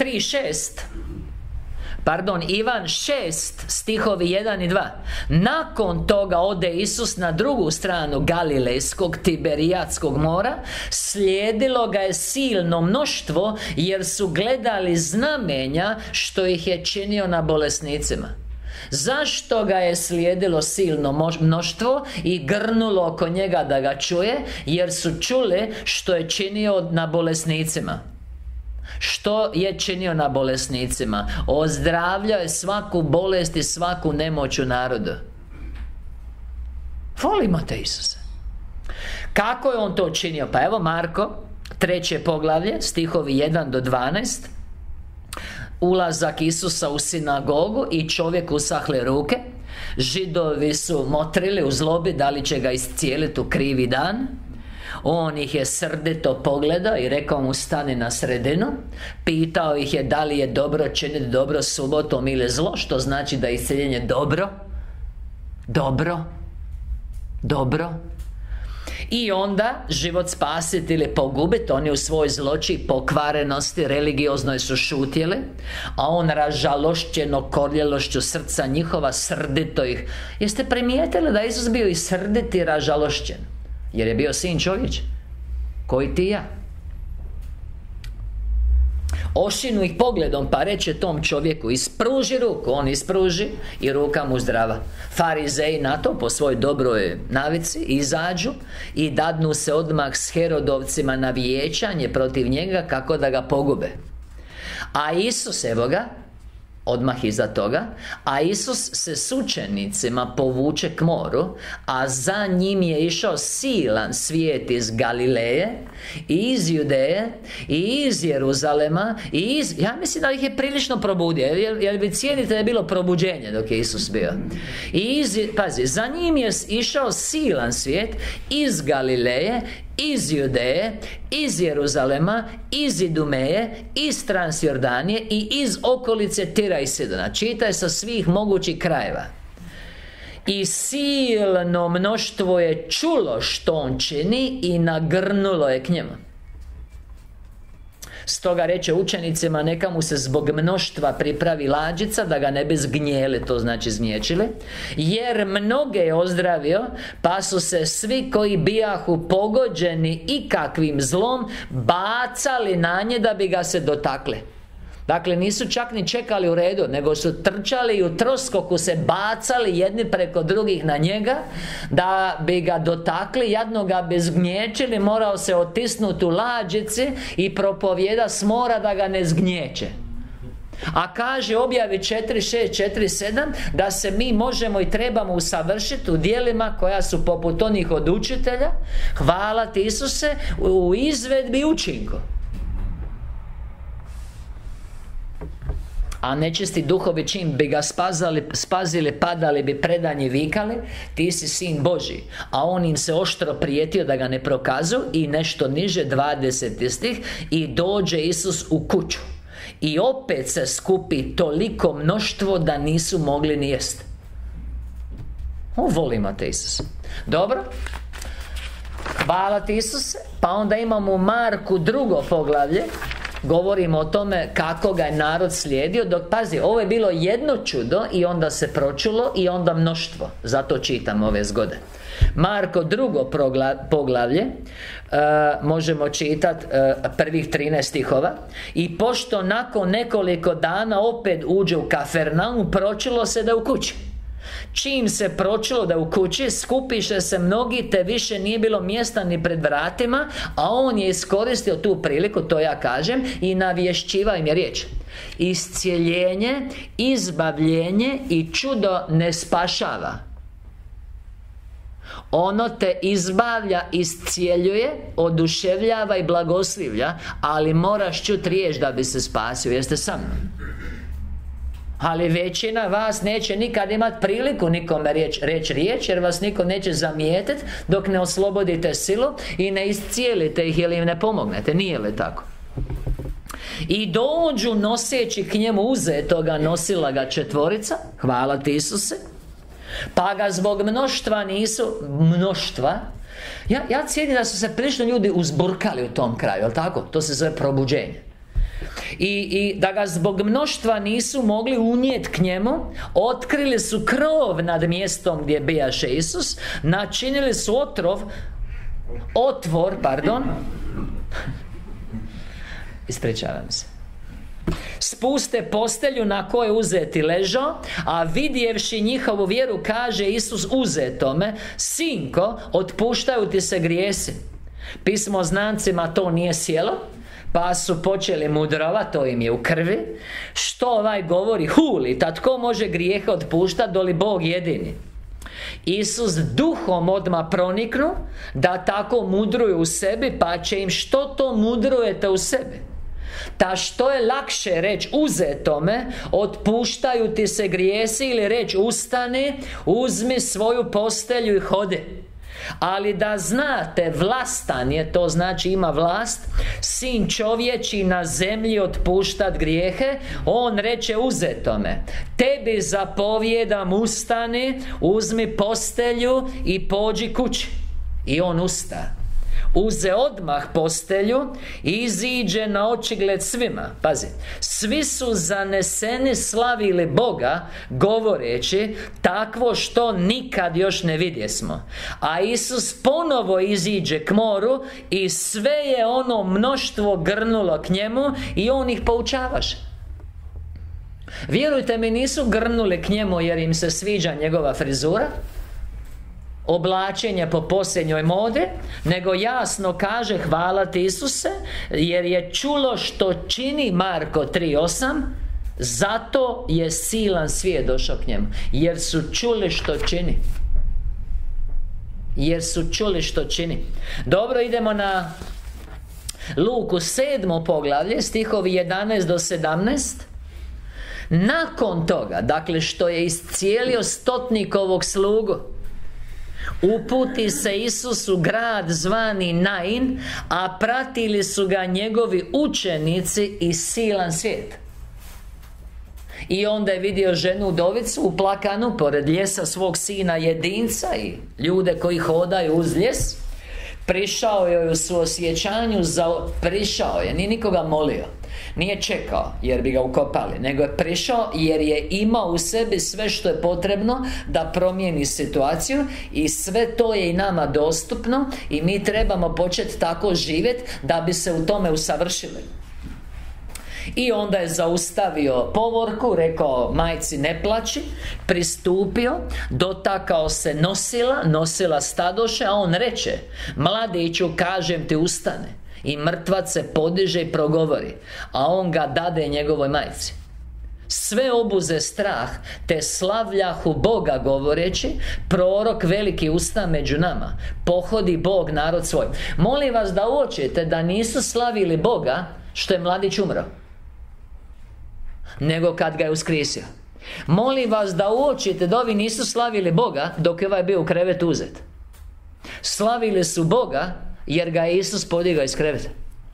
6 stihovi 1 i 2. Nakon toga ode Isus na drugu stranu Galilejskog Tiberijatskog mora. Slijedilo ga je silno mnoštvo, jer su gledali znamenja što ih je činio na bolesnicima. Zašto ga je slijedilo silno mnoštvo i grnulo oko njega da ga čuje? Jer su čuli što je činio na bolesnicima. Što je činio na bolesnicima? Ozdravljao je svaku bolest i svaku nemoć u narodu. Volimo te Isuse. Kako je on to činio? Pa evo Marko 3. poglavlje, stihovi 1 do 12. Ulazak Isusa u sinagogu i čovjek usahle ruke. Židovi su motrili u zlobi da li će ga iscijeliti u krivi dan. On ih je srdito pogledao i rekao mu: stani na sredinu. Pitao ih je da li je dobro činiti dobro subotom ili zlo, što znači da je isceljenje dobro. I onda život spasiti ili pogubiti. Oni u svoj zloči i pokvarenosti religioznoj su šutjeli, a on ražalošćeno korljelošću srca njihova srdito ih. Jeste primijetili da je Isus bio i srdit i ražalošćen? Jer je bio sin čovječ, koji ti i ja. Ošinu ih pogledom pa reče tom čovjeku: ispruži ruku. On ispruži i ruka mu zdrava. Farizeji na to po svojoj dobroj navici izađu i dadnu se odmah s Herodovcima na vijećanje protiv njega kako da ga pogube. A Isus, evo ga, odmah iza toga, a Isus se s učenicima povuče k moru, a za njim je išao silan svijet iz Galileje i iz Judeje i iz Jeruzalema ja mislim da ih je prilično probudio, jer vi cijenite da je bilo probuđenje dok je Isus bio. Pazi, za njim je išao silan svijet iz Galileje, iz Judeje, iz Jeruzalema, iz Idumeje, iz Transjordanije i iz okolice Tira i Sidona. Čitaj sa svih mogućih krajeva. I silno mnoštvo je čulo što on čini i nagrnulo je k njemu. Stoga reče učenicima, neka mu se zbog mnoštva pripravi lađica, da ga ne bi zgnjeli, to znači zgnječili, jer mnoge je ozdravio, pa su se svi koji bijahu pogođeni ikakvim zlom bacali na nje da bi ga se dotakli. Dakle, nisu čak ni čekali u redu, nego su trčali i u troskoku se bacali jedni preko drugih na njega da bi ga dotakli, jadno ga bi zgnječili, morao se otisnuti u lađici i propovjeda s mora da ga ne zgnječe. A kaže objavi 4.6, 4.7 da se mi možemo i trebamo usavršiti u djelima koja su poput onih od učitelja, hvala ti Isuse, u izvedbi i učinku. A nečisti duhovi čim bi ga spazili, padali bi predanji, vikali, ti si sin Božji. A on im se oštro prijetio da ga ne prokazu. I nešto niže, 20. stih, i dođe Isus u kuću i opet se skupi toliko mnoštvo da nisu mogli ni jesti. Volimo te Isuse. Dobro, hvala ti Isuse. Pa onda imamo u Marku 2. poglavlje. Govorimo o tome kako ga je narod slijedio. Dok, pazi, ovo je bilo jedno čudo i onda se pročulo i onda mnoštvo. Zato čitam ove zgode. Marko 2. poglavlje, možemo čitati prvih 13 stihova. I pošto nakon nekoliko dana opet uđe u Kafernaum, pročulo se da je u kući. Čim se pročulo da u kući, skupiše se mnogi, te više nije bilo mjesta ni pred vratima, a on je iskoristio tu priliku, to ja kažem, i navješćivao im je riječ. Iscijeljenje, izbavljenje i čudo ne spašava. Ono te izbavlja, iscijeljuje, oduševljava i blagoslivlja, ali moraš čuti riječ da bi se spasio. Jeste sa mnom? Ali većina vas neće nikad imati priliku nikome reći riječ, jer vas niko neće zamijetiti dok ne oslobodite silu i ne iscijelite ih ili im ne pomognete. Nije li tako? I dođu noseći k njemu uzetoga, nosila ga 4, hvala ti Isuse, pa ga zbog mnoštva nisu, ja cijenim da su se prilično ljudi uzburkali u tom kraju, jel tako? To se zove probuđenje. I da ga zbog mnoštva nisu mogli unijeti k njemu, otkrili su krov nad mjestom gdje bijaše Isus, načinili su otvor, ispričavam se, spuste postelju na kojoj uzeti ležao, a vidjevši njihovu vjeru, kaže Isus uzetome, sinko, otpuštaju ti se grijesi. Pismoznancima to nije sjelo, pa su počeli mudrovat, to im je u krvi. Što ovaj govori? Huli, tad tko može grijehe otpuštati, doli Bog jedini? Isus duhom odmah proniknu da tako mudruju u sebi, pa će im, što to mudrujete u sebi? Ta što je lakše reći uzetome, otpuštaju ti se grijesi, ili reći ustani, uzmi svoju postelju i hodi. Ali da znate, vlastan je, to znači ima vlast, sin čovječi na zemlji otpuštat grijehe. On reče uzetome, tebi zapovjedam, ustani, uzmi postelju i pođi kući. I on usta, uze odmah postelju i iziđe na očigled svima. Pazi, svi su zaneseni, slavili Boga, govoreći takvo što nikad još ne vidjesmo. A Isus ponovo iziđe k moru i sve je ono mnoštvo grnulo k njemu i on ih poučavaše. Vjerujte mi, nisu grnuli k njemu jer im se sviđa njegova frizura, oblačenje po posljednjoj modi, nego jasno kaže hvala ti Isuse, jer je čulo što čini, Marko 3.8, Zato je silan svijet došao k njemu, jer su čuli što čini. Jer su čuli što čini. Dobro, idemo na Luku 7. poglavlje, stihovi 11 do 17. Nakon toga, dakle što je iscijelio stotnikovog slugu, uputi se Isus u grad zvani Nain, a pratili su ga njegovi učenici i silan svijet. I onda je vidio ženu udovicu uplakanu pored ljesa svog sina jedinca i ljude koji hodaju uz ljes. Prišao je u suosjećanju prišao je, nije nikoga molio, nije čekao jer bi ga ukopali, nego je prišao jer je imao u sebi sve što je potrebno da promijeni situaciju. I sve to je i nama dostupno i mi trebamo početi tako živjeti da bi se u tome usavršili. I onda je zaustavio povorku, rekao majci ne plači, pristupio, dotakao se nosila stadoše, a on reče: mladiću, kažem ti, ustane. I mrtvac se podiže i progovori, a on ga dade njegovoj majci. Sve obuze strah, te slavljahu Boga govoreći: prorok veliki usta među nama, pohodi Bog narod svoj. Molim vas da uočite da nisu slavili Boga što je mladić umro, nego kad ga je uskrisio. Molim vas da uočite da ovi nisu slavili Boga dok je ovaj bio u krevetu uzet. Slavili su Boga jer ga je Isus podigao iz kreveta.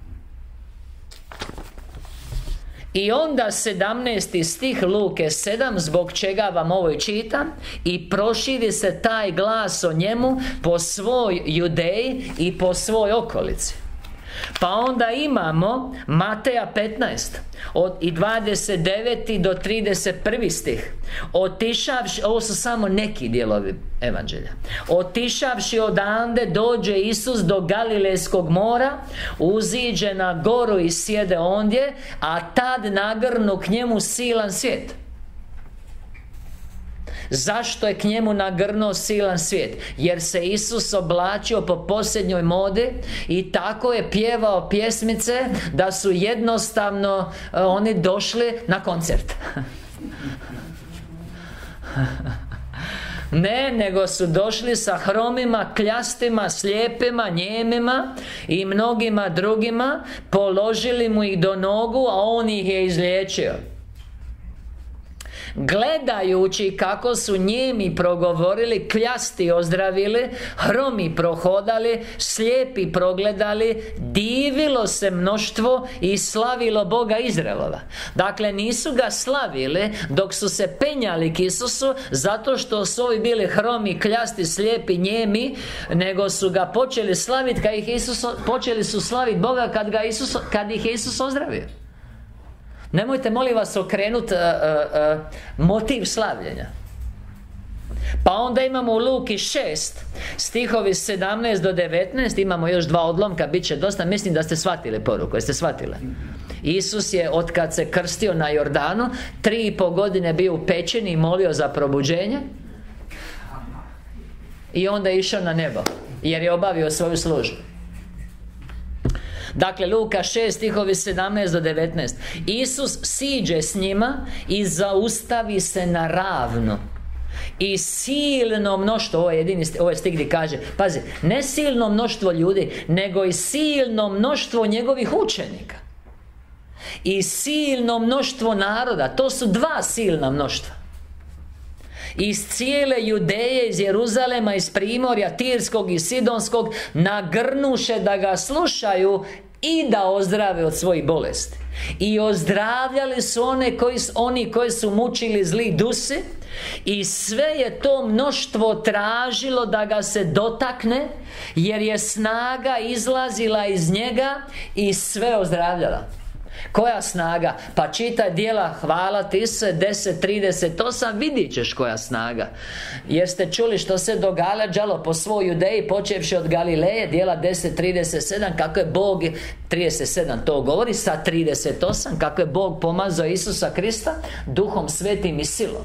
I onda 17. stih Luke 7, zbog čega vam ovo i čitam: i proširi se taj glas o njemu po svoj Judeji i po svoj okolici. Pa onda imamo Mateja 15 i 29. do 31. stih. Otišavši, ovo su samo neki dijelovi evanđelja. Otišavši odande, dođe Isus do Galilejskog mora, uziđe na goru i sjede ondje, a tad nagrnu k njemu silan svijet. Zašto je k njemu nagrnuo silan svijet? Jer se Isus oblačio po posljednjoj modi i tako je pjevao pjesmice da su jednostavno oni došli na koncert. Ne, nego su došli sa hromima, kljastima, slijepima, njemima i mnogima drugima, položili mu ih do nogu, a on ih je izliječio. Gledajući kako su njemi progovorili, kljasti ozdravili, hromi prohodali, slijepi progledali, divilo se mnoštvo i slavilo Boga Izraelova. Dakle, nisu ga slavili dok su se penjali k Isusu, zato što su ovi bili hromi, kljasti, slijepi, njemi, nego su ga počeli slaviti počeli su slaviti Boga kad ih je Isus ozdravio. Nemojte, molim vas, okrenuti motiv slavljenja. Pa onda imamo u Luki 6 stihovi 17 do 19. Imamo još 2 odlomka, bit će dosta. Mislim da ste shvatili poruku. Jeste shvatili? Isus je, otkad se krstio na Jordanu, 3,5 godine bio u pećini i molio za probuđenje. I onda je išao na nebo, jer je obavio svoju službu. Dakle, Luka 6 stihovi 17 do 19. Isus siđe s njima i zaustavi se na ravno. I silno mnoštvo, ovo je stih gdje kaže, pazi, ne silno mnoštvo ljudi, nego i silno mnoštvo njegovih učenika. I silno mnoštvo naroda. To su 2 silna mnoštva. Iz cijele Judeje, iz Jeruzalema, iz primorja Tirskog i Sidonskog, nagrnuše da ga slušaju i da ozdrave od svojih bolesti. I ozdravljali su oni koji su mučili zli dusi, i sve je to mnoštvo tražilo da ga se dotakne, jer je snaga izlazila iz njega i sve ozdravljala. Koja snaga? Pa čitaj djela, hvala ti se, 10:38, vidit ćeš koja snaga. Jer ste čuli što se događalo po svoj Judeji, počevši od Galileje, djela 10:37, kako je Bog, 37 to govori, sa 38, kako je Bog pomazao Isusa Krista Duhom Svetim i silom,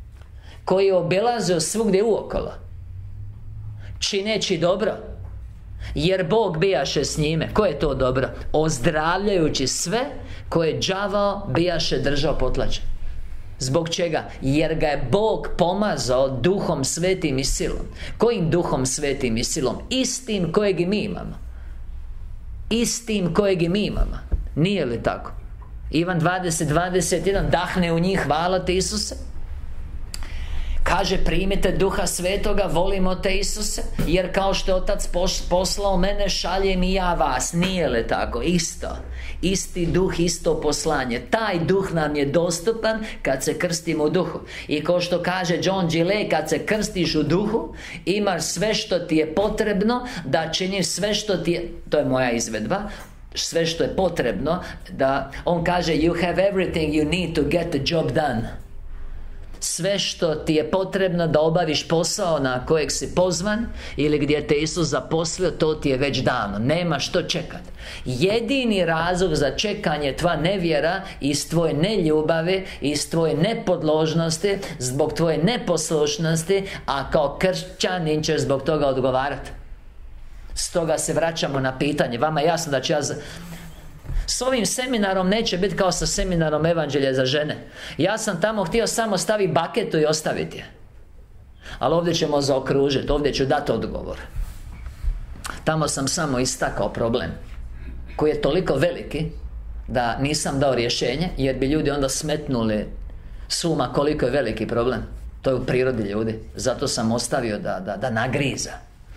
koji je obilazio svugdje uokolo, čineći dobro jer Bog bijaše s njime. Koje je to dobro? Ozdravljajući sve koje đavao bijaše držao potlačen. Zbog čega? Jer ga je Bog pomazao Duhom Svetim i silom. Kojim Duhom Svetim i silom? Istim kojeg i mi imamo. Istim kojeg i mi imamo. Nije li tako? Ivan 20:21 dahne u njih: hvala te Isuse. Kaže: primite Duha Svetoga, volimo te Isuse, jer kao što je Otac poslao mene, šaljem i ja vas. Nije li tako? Isto. Isti Duh, isto poslanje. Taj Duh nam je dostupan kad se krstimo u Duhu. I kao što kaže John Gillette, kad se krstiš u Duhu, imaš sve što ti je potrebno da činiš sve što ti je... To je moja izvedba. Sve što je potrebno da... On kaže: you have everything you need to get the job done. Sve što ti je potrebno da obaviš posao na kojeg si pozvan ili gdje te Isus zaposlio, to ti je već dano. Nema što čekati. Jedini razlog za čekanje je tvoja nevjera iz tvoje neljubavi, iz tvoje nepodložnosti, zbog tvoje neposlušnosti, a kao kršćanin ćeš zbog toga odgovarati. Stoga se vraćamo na pitanje. Vama je jasno da ću ja... S ovim seminarom neće biti kao sa seminarom Evanđelja za žene. Ja sam tamo htio samo staviti baketu i ostaviti je. Ali ovdje ćemo zaokružiti, ovdje ću dati odgovor. Tamo sam samo istakao problem koji je toliko veliki da nisam dao rješenje, jer bi ljudi onda smetnuli s uma koliko je veliki problem. To je u prirodi ljudi. Zato sam ostavio da nagriza.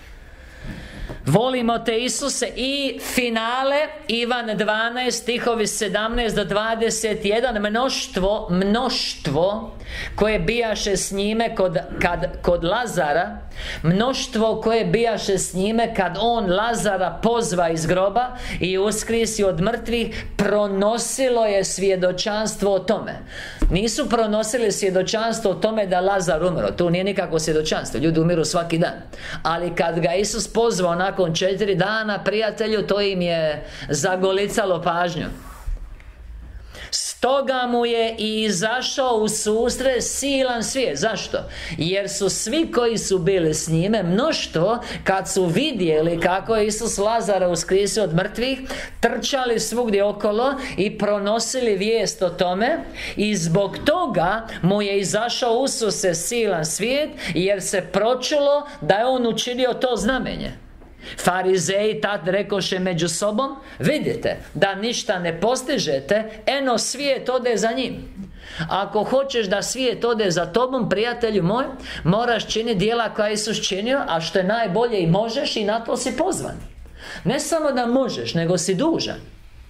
Volimo te Isuse. I finale, Ivan 12, stihovi 17 do 21. Mnoštvo koje bijaše s njime kod Lazara, mnoštvo koje bijaše s njime kad on Lazara pozva iz groba i uskrisi od mrtvih, pronosilo je svjedočanstvo o tome. Nisu pronosili svjedočanstvo o tome da Lazar umro. Tu nije nikakvo svjedočanstvo. Ljudi umiru svaki dan. Ali kad ga Isus pozvao nakon 4 dana, prijatelju, to im je zagolicalo pažnju. Stoga mu je i izašao u susret silan svijet. Zašto? Jer su svi koji su bili s njime, mnoštvo, kad su vidjeli kako je Isus Lazara uskrisio od mrtvih, trčali svugdje okolo i pronosili vijest o tome. I zbog toga mu je izašao u susret silan svijet, jer se pročulo da je on učinio to znamenje. Farizeji tad rekoše među sobom: vidite da ništa ne postižete, eno svijet ode za njim. Ako hoćeš da svijet ode za tobom, prijatelju moj, moraš činiti djela koja je Isus činio, a što je najbolje i možeš, i na to si pozvan. Ne samo da možeš, nego si dužan.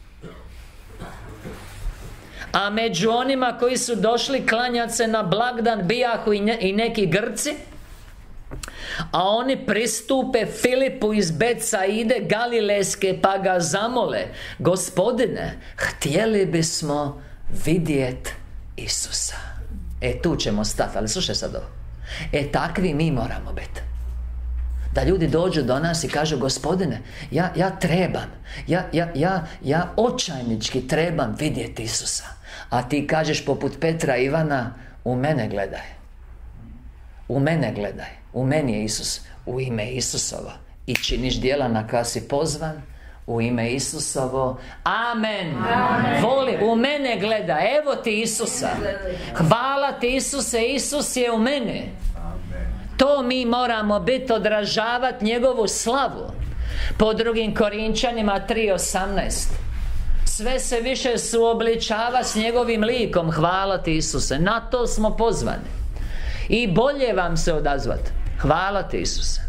A među onima koji su došli klanjati se na blagdan bijahu i neki Grci. A oni pristupe Filipu iz Betsaide Galilejske, pa ga zamole: Gospodine, htjeli bismo vidjeti Isusa. Tu ćemo stati, ali slušaj sad ovo. Takvi mi moramo biti. Da ljudi dođu do nas i kažu: Gospodine, ja trebam, ja očajnički trebam vidjeti Isusa. A ti kažeš poput Petra i Ivana: u mene gledaj. U mene gledaj. U meni je Isus. U ime Isusovo. I činiš djela na koja si pozvan. U ime Isusovo. Amen. Voli, u mene gledaj. Evo ti Isusa. Hvala ti Isuse. Isus je u mene. To mi moramo biti, odražavati njegovu slavu. Po drugim Korinčanima 3:18. Sve se više suobličava s njegovim likom. Hvala ti Isuse. Na to smo pozvani. I bolje vam se odazvati. Hvala ti Isuse.